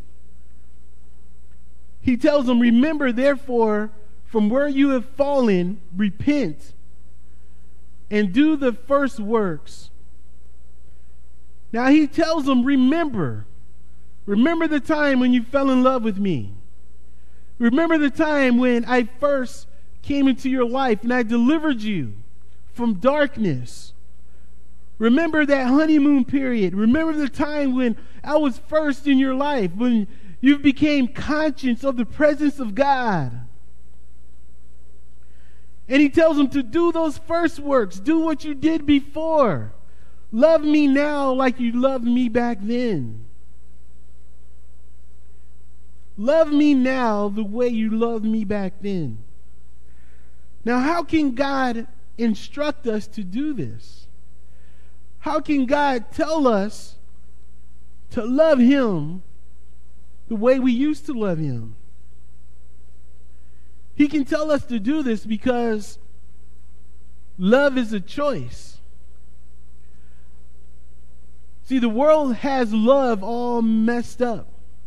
Speaker 2: He tells them, remember, therefore, from where you have fallen, repent, and do the first works. Now, he tells them, remember. Remember the time when you fell in love with me. Remember the time when I first came into your life and I delivered you from darkness. Remember that honeymoon period. Remember the time when I was first in your life, when you became conscious of the presence of God. And he tells them to do those first works. Do what you did before. Love me now like you loved me back then. Love me now the way you loved me back then. Now, how can God instruct us to do this? How can God tell us to love him the way we used to love him? He can tell us to do this because love is a choice. See, the world has love all messed up.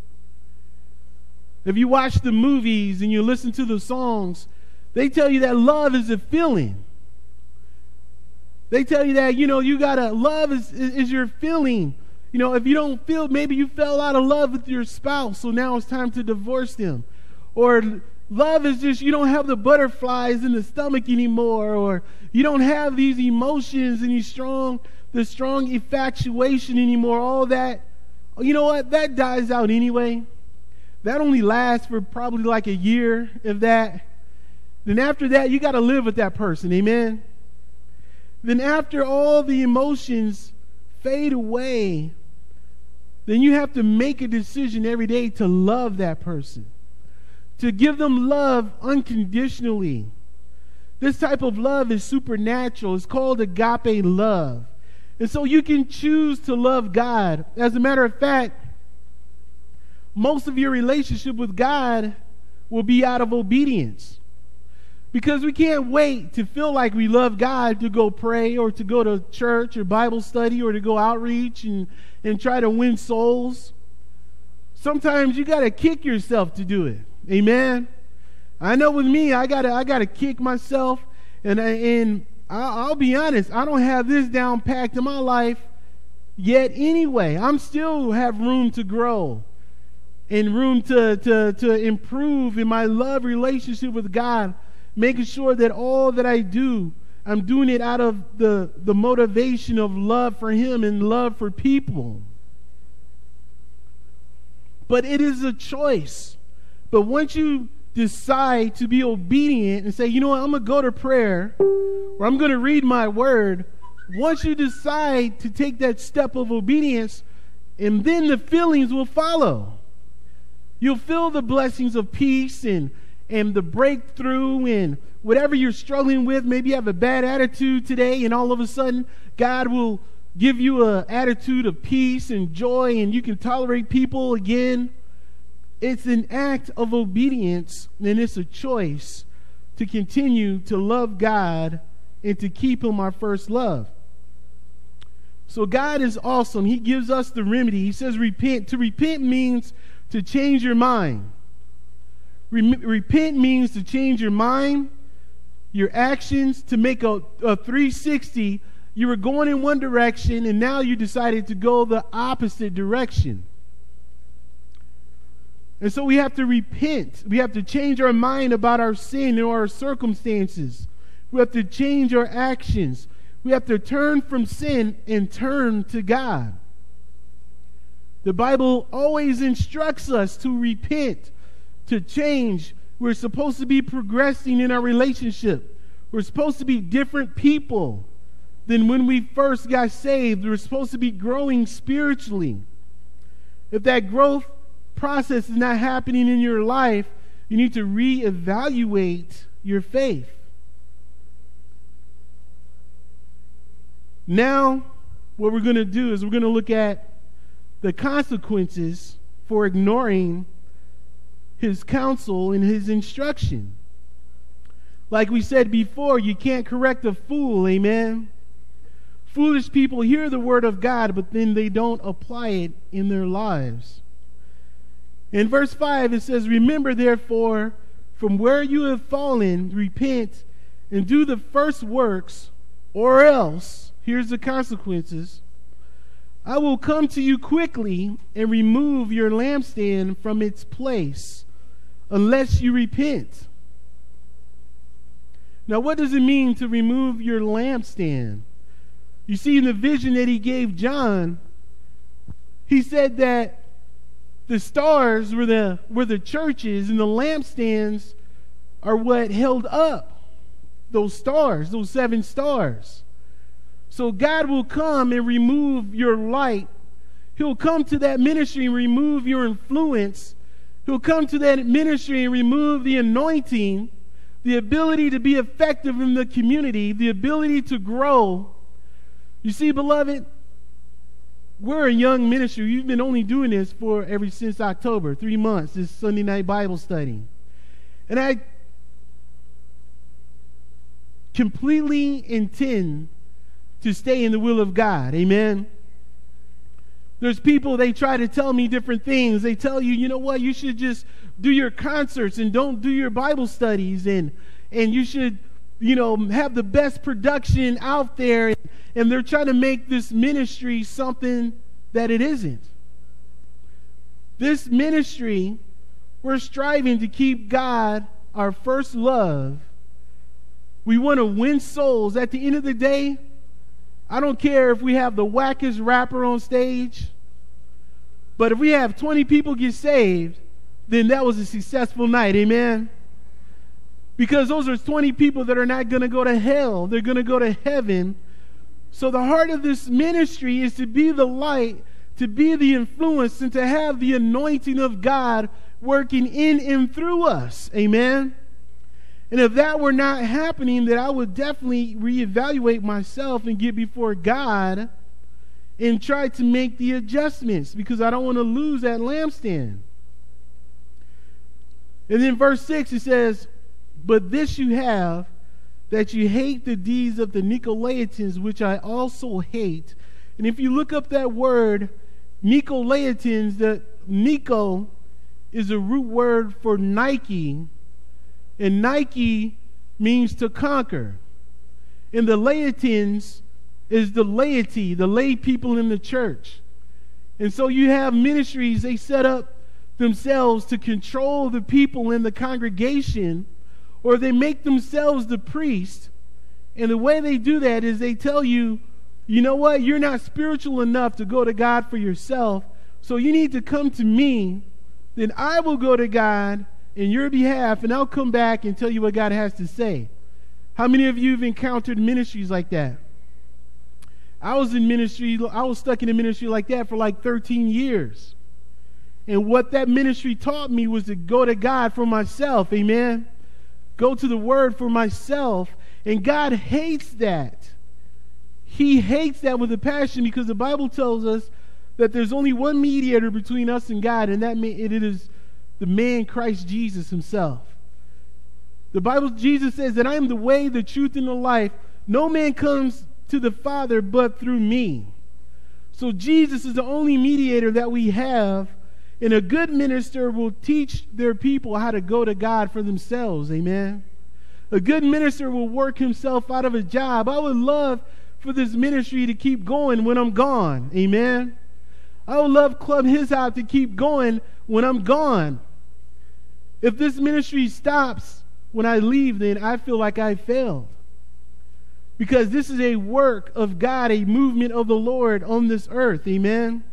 Speaker 2: If you watch the movies and you listen to the songs, they tell you that love is a feeling. They tell you that, you know, you gotta, love is, is, is your feeling. You know, if you don't feel, maybe you fell out of love with your spouse, so now it's time to divorce them. Or love is just, you don't have the butterflies in the stomach anymore, or you don't have these emotions and these strong, the strong infatuation anymore. All that, you know what, that dies out anyway. That only lasts for probably like a year, if that. Then after that, you got to live with that person, amen? Then after all the emotions fade away, then you have to make a decision every day to love that person, to give them love unconditionally. This type of love is supernatural. It's called agape love. And so you can choose to love God. As a matter of fact, most of your relationship with God will be out of obedience. Because we can't wait to feel like we love God to go pray or to go to church or Bible study or to go outreach and, and try to win souls. Sometimes you got to kick yourself to do it. Amen. I know with me, I got to I got to kick myself, and I, and I'll, I'll be honest, I don't have this down packed in my life yet anyway. I'm still have room to grow and room to to to improve in my love relationship with God. Making sure that all that I do, I'm doing it out of the, the motivation of love for him and love for people. but it is a choice. But once you decide to be obedient and say, you know what, I'm going to go to prayer, or I'm going to read my word, once you decide to take that step of obedience, and then the feelings will follow. You'll feel the blessings of peace and, and the breakthrough and whatever you're struggling with. Maybe you have a bad attitude today, and all of a sudden God will give you an attitude of peace and joy, and you can tolerate people again. It's an act of obedience, and it's a choice to continue to love God and to keep Him our first love. So God is awesome. He gives us the remedy. He says repent. To repent means to change your mind. Re- repent means to change your mind, your actions, to make a, a three sixty. You were going in one direction, and now you decided to go the opposite direction. And so we have to repent. We have to change our mind about our sin or our circumstances. We have to change our actions. We have to turn from sin and turn to God. The Bible always instructs us to repent, to change. We're supposed to be progressing in our relationship. We're supposed to be different people than when we first got saved. We're supposed to be growing spiritually. If that growth process is not happening in your life, you need to reevaluate your faith. Now, what we're going to do is we're going to look at the consequences for ignoring His counsel and His instruction. Like we said before, you can't correct a fool, amen? Foolish people hear the word of God, but then they don't apply it in their lives. In verse five, it says, remember therefore, from where you have fallen, repent and do the first works, or else, here's the consequences, I will come to you quickly and remove your lampstand from its place, unless you repent. Now, what does it mean to remove your lampstand? You see, in the vision that He gave John, He said that the stars were the, were the churches, and the lampstands are what held up those stars, those seven stars. So God will come and remove your light. He'll come to that ministry and remove your influence. He'll come to that ministry and remove the anointing, the ability to be effective in the community, the ability to grow. You see, beloved, we're a young ministry. We've been only doing this for ever since October, three months, this Sunday night Bible study. And I completely intend to stay in the will of God. Amen. There's people, they try to tell me different things. They tell you, you know what, you should just do your concerts and don't do your Bible studies, and and you should, you know, have the best production out there. And they're trying to make this ministry something that it isn't. This ministry, we're striving to keep God our first love. We want to win souls. At the end of the day, I don't care if we have the wackest rapper on stage, but if we have twenty people get saved, then that was a successful night, amen? Because those are twenty people that are not going to go to hell. They're going to go to heaven. So the heart of this ministry is to be the light, to be the influence, and to have the anointing of God working in and through us. Amen? And if that were not happening, then I would definitely reevaluate myself and get before God and try to make the adjustments, because I don't want to lose that lampstand. And then verse six, it says, but this you have, that you hate the deeds of the Nicolaitans, which I also hate. And if you look up that word, Nicolaitans, the Nico is a root word for Nike, and Nike means to conquer. And the Laitans is the laity, the lay people in the church. And so you have ministries, they set up themselves to control the people in the congregation, or they make themselves the priest. And the way they do that is they tell you, you know what, you're not spiritual enough to go to God for yourself, so you need to come to me, then I will go to God in your behalf, and I'll come back and tell you what God has to say. How many of you have encountered ministries like that? I was in ministry, I was stuck in a ministry like that for like thirteen years. And what that ministry taught me was to go to God for myself, amen? Go to the Word for myself. And God hates that. He hates that with a passion, because the Bible tells us that there's only one mediator between us and God, and that it is the man Christ Jesus himself. The Bible, Jesus says that I am the way, the truth, and the life. No man comes to the Father but through me. So Jesus is the only mediator that we have, and a good minister will teach their people how to go to God for themselves. Amen. A good minister will work himself out of a job. I would love for this ministry to keep going when I'm gone. Amen. I would love Club His House to keep going when I'm gone. If this ministry stops when I leave, then I feel like I failed. Because this is a work of God, a movement of the Lord on this earth. Amen.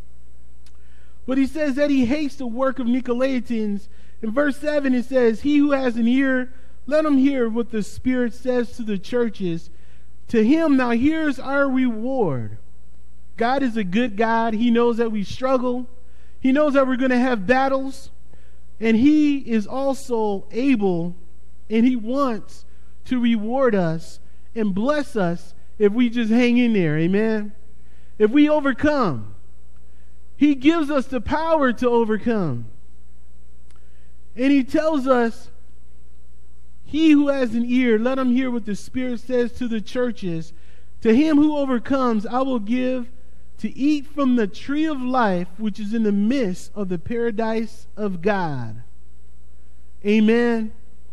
Speaker 2: But he says that he hates the work of Nicolaitans. In verse seven it says, he who has an ear, let him hear what the Spirit says to the churches. To him, now here's our reward. God is a good God. He knows that we struggle. He knows that we're going to have battles. And he is also able, and he wants to reward us and bless us if we just hang in there. Amen. If we overcome. He gives us the power to overcome. And he tells us, he who has an ear, let him hear what the Spirit says to the churches. To him who overcomes, I will give to eat from the tree of life, which is in the midst of the paradise of God. Amen.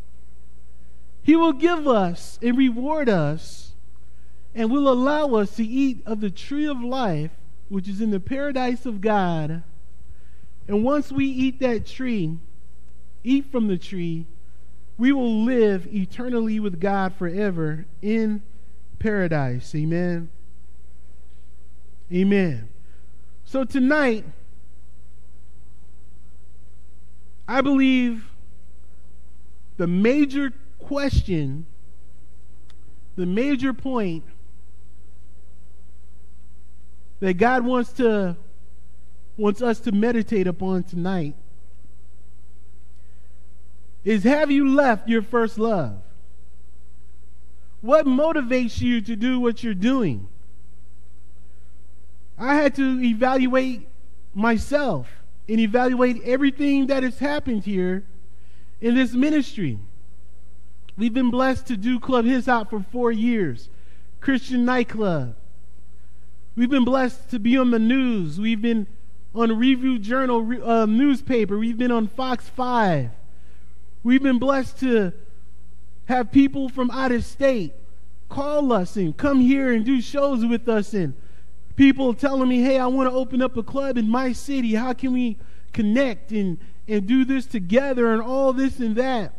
Speaker 2: He will give us and reward us, and will allow us to eat of the tree of life, which is in the paradise of God. And once we eat that tree, eat from the tree, we will live eternally with God forever in paradise. Amen. Amen. So tonight, I believe the major question, the major point that God wants to wants us to meditate upon tonight is, have you left your first love? What motivates you to do what you're doing? I had to evaluate myself and evaluate everything that has happened here in this ministry. We've been blessed to do Club His Out for four years, Christian nightclub. We've been blessed to be on the news. We've been on Review Journal uh, newspaper. We've been on Fox five. We've been blessed to have people from out of state call us and come here and do shows with us, and people telling me, hey, I want to open up a club in my city. How can we connect and, and do this together and all this and that?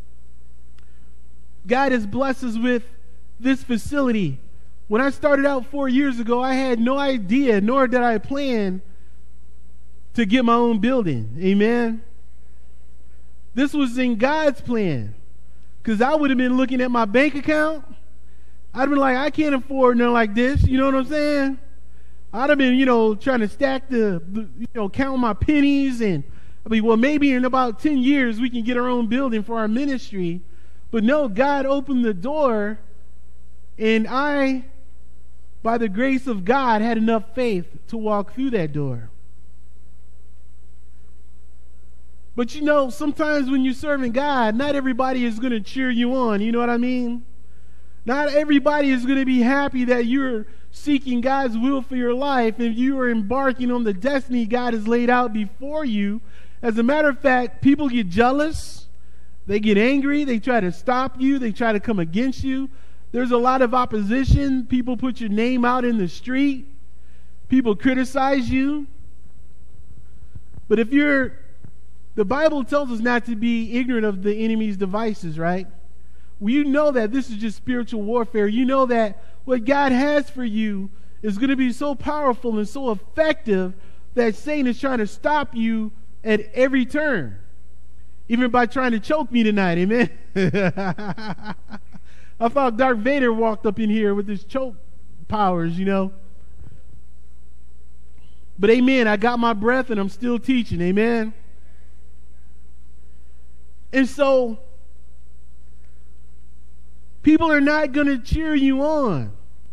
Speaker 2: God has blessed us with this facility. When I started out four years ago, I had no idea, nor did I plan to get my own building. Amen. This was in God's plan. Because I would have been looking at my bank account. I'd have been like, I can't afford nothing like this. You know what I'm saying? I'd have been, you know, trying to stack the, the you know, count my pennies. And I mean, well, maybe in about ten years we can get our own building for our ministry. But no, God opened the door, and I, by the grace of God, had enough faith to walk through that door. But you know, sometimes when you're serving God, not everybody is going to cheer you on. You know what I mean? Not everybody is going to be happy that you're seeking God's will for your life and you are embarking on the destiny God has laid out before you. As a matter of fact, people get jealous. They get angry. They try to stop you. They try to come against you. There's a lot of opposition. People put your name out in the street. People criticize you. But if you're The Bible tells us not to be ignorant of the enemy's devices, right? Well, you know that this is just spiritual warfare. You know that what God has for you is going to be so powerful and so effective that Satan is trying to stop you at every turn, even by trying to choke me tonight. Amen. I thought Darth Vader walked up in here with his choke powers, you know. But amen, I got my breath and I'm still teaching. Amen. And so, people are not going to cheer you on.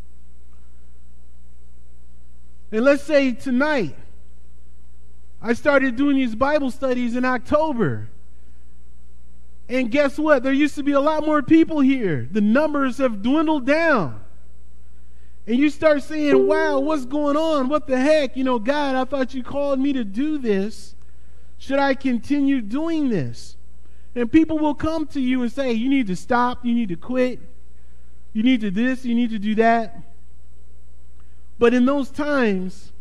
Speaker 2: And let's say tonight, I started doing these Bible studies in October. And guess what? There used to be a lot more people here. The numbers have dwindled down. And you start saying, wow, what's going on? What the heck? You know, God, I thought you called me to do this. Should I continue doing this? And people will come to you and say, you need to stop. You need to quit. You need to this. You need to do that. But in those times,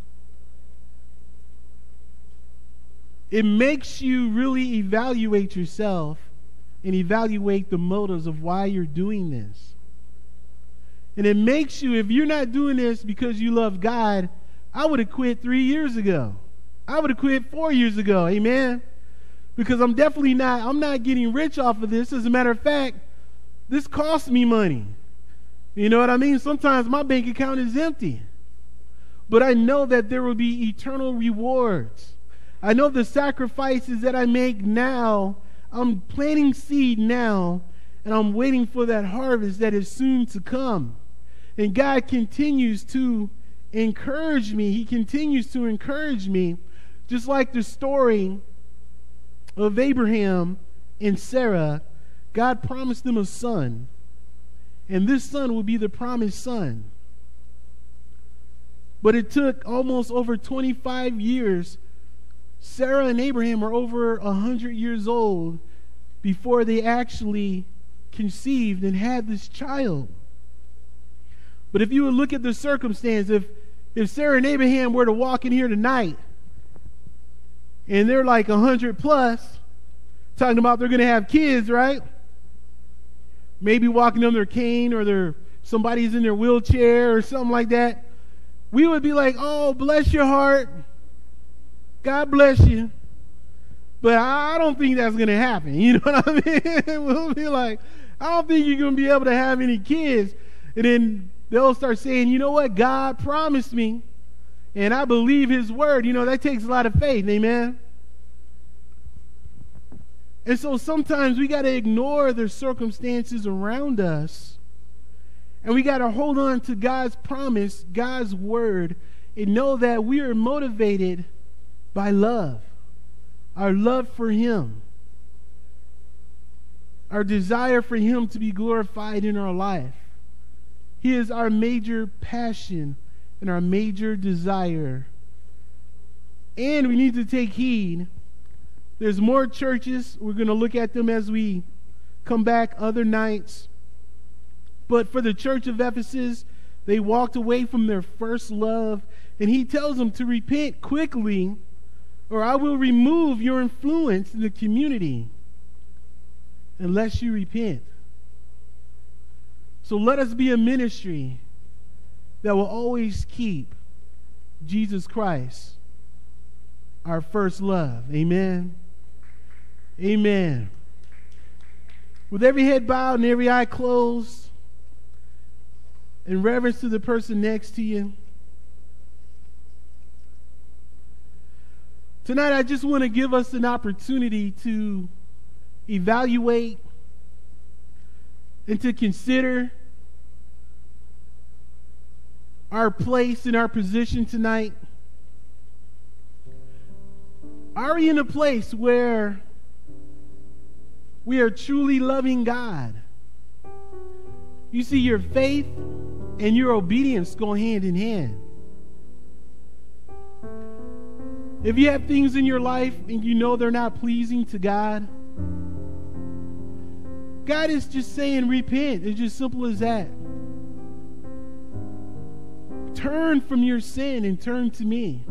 Speaker 2: it makes you really evaluate yourself and evaluate the motives of why you're doing this. And it makes you, if you're not doing this because you love God, I would have quit three years ago. I would have quit four years ago. Amen. Because I'm definitely not, I'm not getting rich off of this. As a matter of fact, this costs me money. You know what I mean? Sometimes my bank account is empty. But I know that there will be eternal rewards. I know the sacrifices that I make now, I'm planting seed now, and I'm waiting for that harvest that is soon to come. And God continues to encourage me. He continues to encourage me, just like the story of Abraham and Sarah. God promised them a son, and this son will be the promised son. But it took almost over twenty-five years. Sarah and Abraham were over one hundred years old before they actually conceived and had this child. But if you would look at the circumstance, if, if Sarah and Abraham were to walk in here tonight, and they're like one hundred plus, talking about they're going to have kids, right? Maybe walking on their cane, or their somebody's in their wheelchair or something like that. We would be like, oh, bless your heart. God bless you. But I don't think that's going to happen. You know what I mean? We'll be like, I don't think you're going to be able to have any kids. And then they'll start saying, you know what? God promised me, and I believe his word. You know, that takes a lot of faith. Amen? And so sometimes we got to ignore the circumstances around us. And we got to hold on to God's promise, God's word, and know that we are motivated by love. Our love for him. Our desire for him to be glorified in our life. He is our major passion and our major desire. And we need to take heed. There's more churches. We're going to look at them as we come back other nights. But for the church of Ephesus, they walked away from their first love. And he tells them to repent quickly, or I will remove your influence in the community unless you repent. So let us be a ministry that will always keep Jesus Christ our first love. Amen. Amen. With every head bowed and every eye closed, in reverence to the person next to you, tonight I just want to give us an opportunity to evaluate and to consider our place and our position tonight. Are we in a place where we are truly loving God? You see, your faith and your obedience go hand in hand. If you have things in your life and you know they're not pleasing to God, God is just saying repent. It's just simple as that. Turn from your sin and turn to me.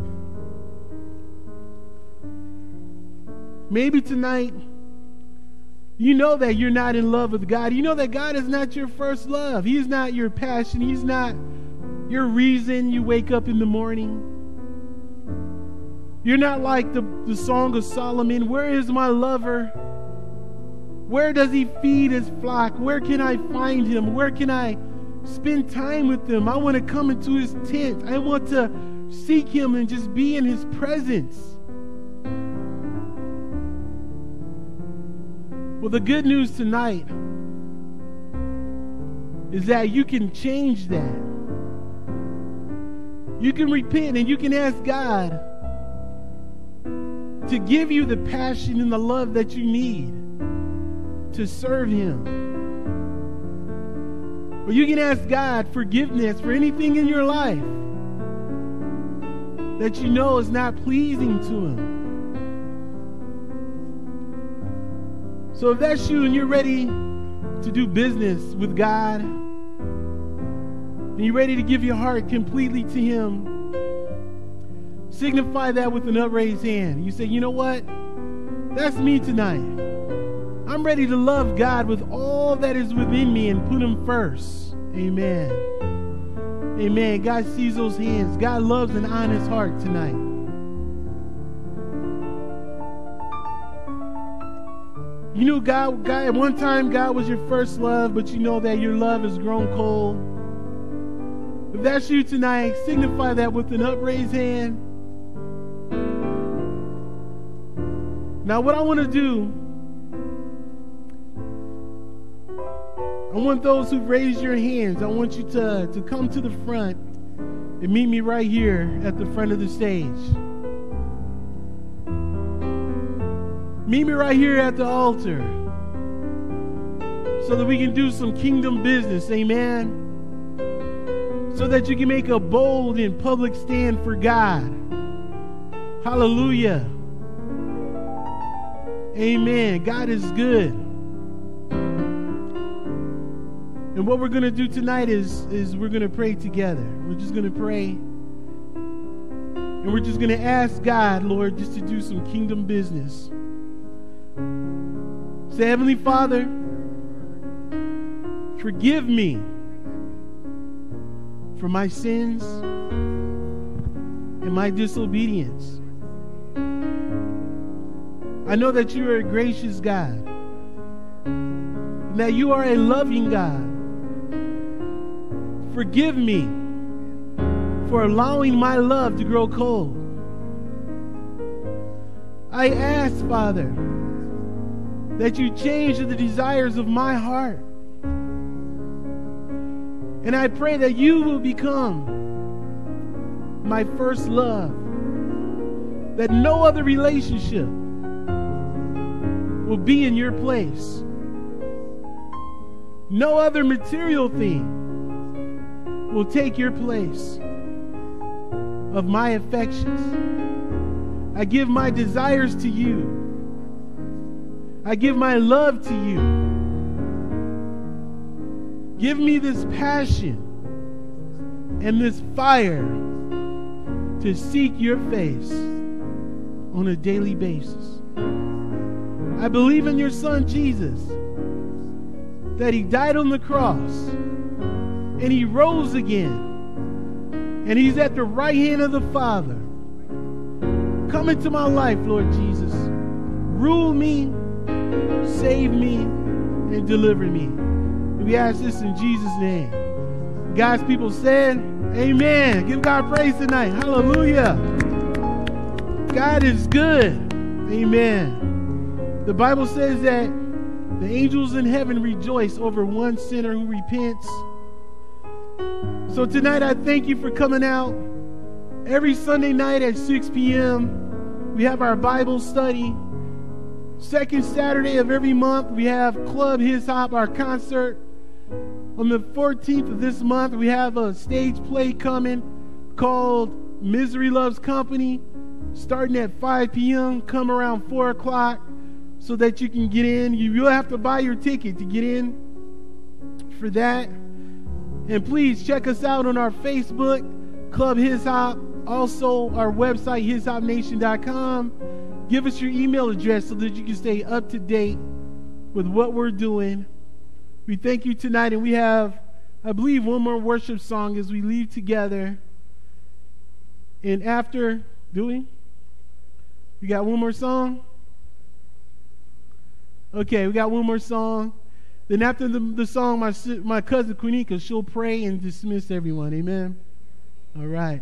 Speaker 2: Maybe tonight you know that you're not in love with God. You know that God is not your first love. He is not your passion. He's not your reason you wake up in the morning. You're not like the, the Song of Solomon. Where is my lover? Where does he feed his flock? Where can I find him? Where can I spend time with him? I want to come into his tent. I want to seek him and just be in his presence. Well, the good news tonight is that you can change that. You can repent and you can ask God to give you the passion and the love that you need to serve him. Or you can ask God forgiveness for anything in your life that you know is not pleasing to him. So if that's you and you're ready to do business with God, and you're ready to give your heart completely to him, signify that with an upraised hand. You say, you know what? That's me tonight. I'm ready to love God with all that is within me and put him first. Amen. Amen. God sees those hands. God loves an honest heart tonight. You knew God, God, at one time God was your first love, but you know that your love has grown cold. If that's you tonight, signify that with an upraised hand. Now what I want to do, I want those who've raised your hands, I want you to, to come to the front and meet me right here at the front of the stage. Meet me right here at the altar so that we can do some kingdom business, amen? So that you can make a bold and public stand for God. Hallelujah. Amen. God is good. And what we're going to do tonight is, is we're going to pray together. We're just going to pray. And we're just going to ask God, Lord, just to do some kingdom business. Say, Heavenly Father, forgive me for my sins and my disobedience. I know that you are a gracious God, and that you are a loving God. Forgive me for allowing my love to grow cold. I ask, Father, that you change the desires of my heart. And I pray that you will become my first love. That no other relationship will be in your place. No other material thing will take your place of my affections. I give my desires to you. I give my love to you. Give me this passion and this fire to seek your face on a daily basis. I believe in your Son, Jesus, that he died on the cross and he rose again. And he's at the right hand of the Father. Come into my life, Lord Jesus. Rule me, save me, and deliver me. And we ask this in Jesus' name. God's people said, amen. Give God praise tonight. Hallelujah. God is good. Amen. The Bible says that the angels in heaven rejoice over one sinner who repents. So tonight I thank you for coming out. Every Sunday night at six p.m. we have our Bible study. Second Saturday of every month we have Club His Hop, our concert. On the fourteenth of this month we have a stage play coming called Misery Loves Company, starting at five p.m. Come around four o'clock so that you can get in. You will have to buy your ticket to get in for that. And please check us out on our Facebook, Club His Hop, also our website, his hop nation dot com. Give us your email address so that you can stay up to date with what we're doing. We thank you tonight, and we have, I believe, one more worship song as we leave together. And after, do we? We got one more song? Okay, we got one more song. Then after the, the song, my si- my cousin Quenica, she'll pray and dismiss everyone. Amen? All right.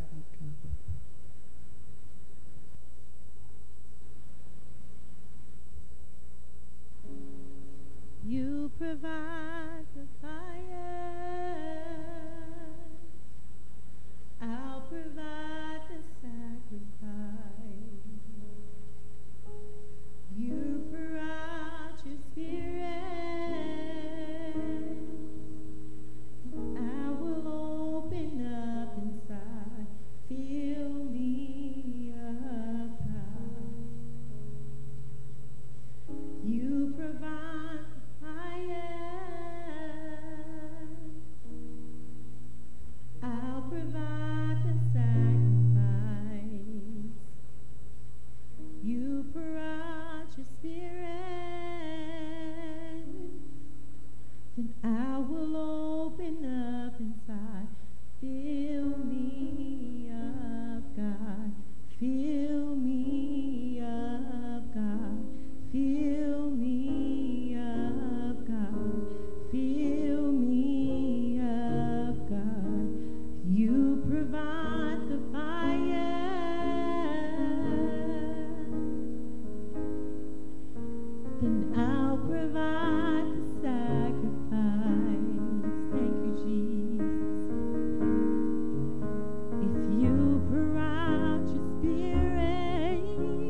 Speaker 6: You provide the fire. I'll provide the sacrifice. You pour out your spirit. I will open up inside. Fill me up, God. You provide the fire. I'll provide the sacrifice. You pour out your spirit, then I will open up inside. Fill me up, God. Fill me up, God. Fill me up, God. Fill me up, God. You provide the fire. Then I'll provide the sacrifice. Thank you, Jesus. If you pour out your spirit,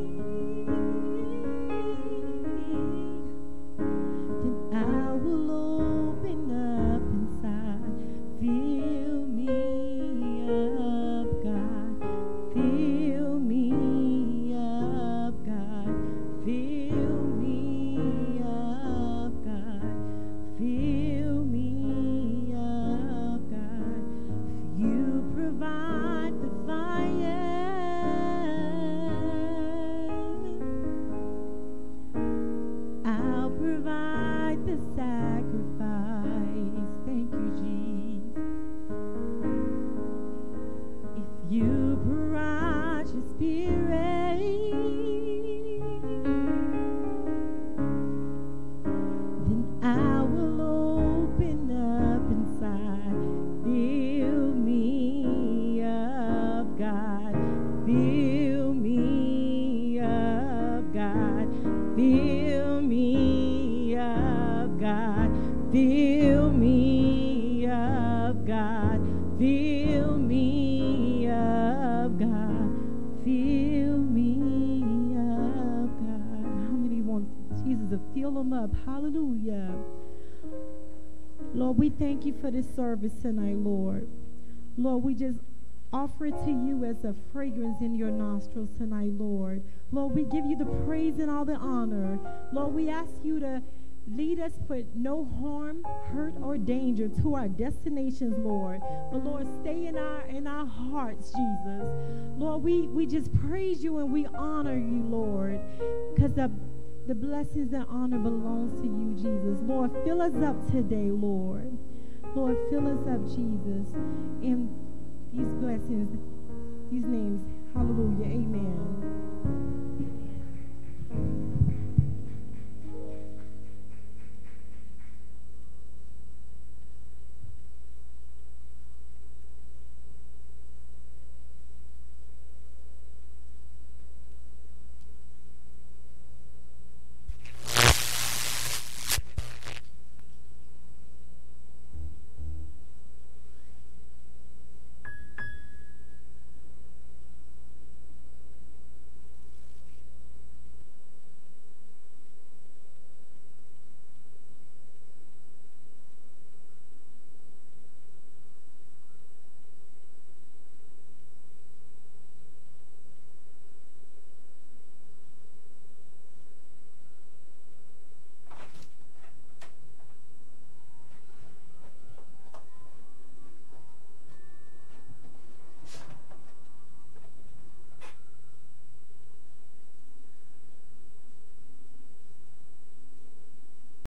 Speaker 6: then I will open up inside. Fill me up, God. Fill me up, God. Fill me up, God. Fill me up, God. You provide the fire. I'll provide the sacrifice. Thank you, Jesus. If you pour out your spirit, then I will open up inside. Fill me up, God. Fill me up, God. Fill me up, God. Fill me up, God. Fill me up, God. Fill me up, God. How many want Jesus to fill them up? Hallelujah. Lord, we thank you for this service tonight, Lord. Lord, we just offer it to you as a fragrance in your nostrils tonight, Lord. Lord, we give you the praise and all the honor. Lord, we ask you to lead us with no harm, hurt, or danger to our destinations, Lord. But Lord, stay in our in our hearts, Jesus. Lord, we, we just praise you and we honor you, Lord, because the the blessings and honor belongs to you, Jesus. Lord, fill us up today, Lord. Lord, fill us up, Jesus. In these blessings, these names, hallelujah, amen.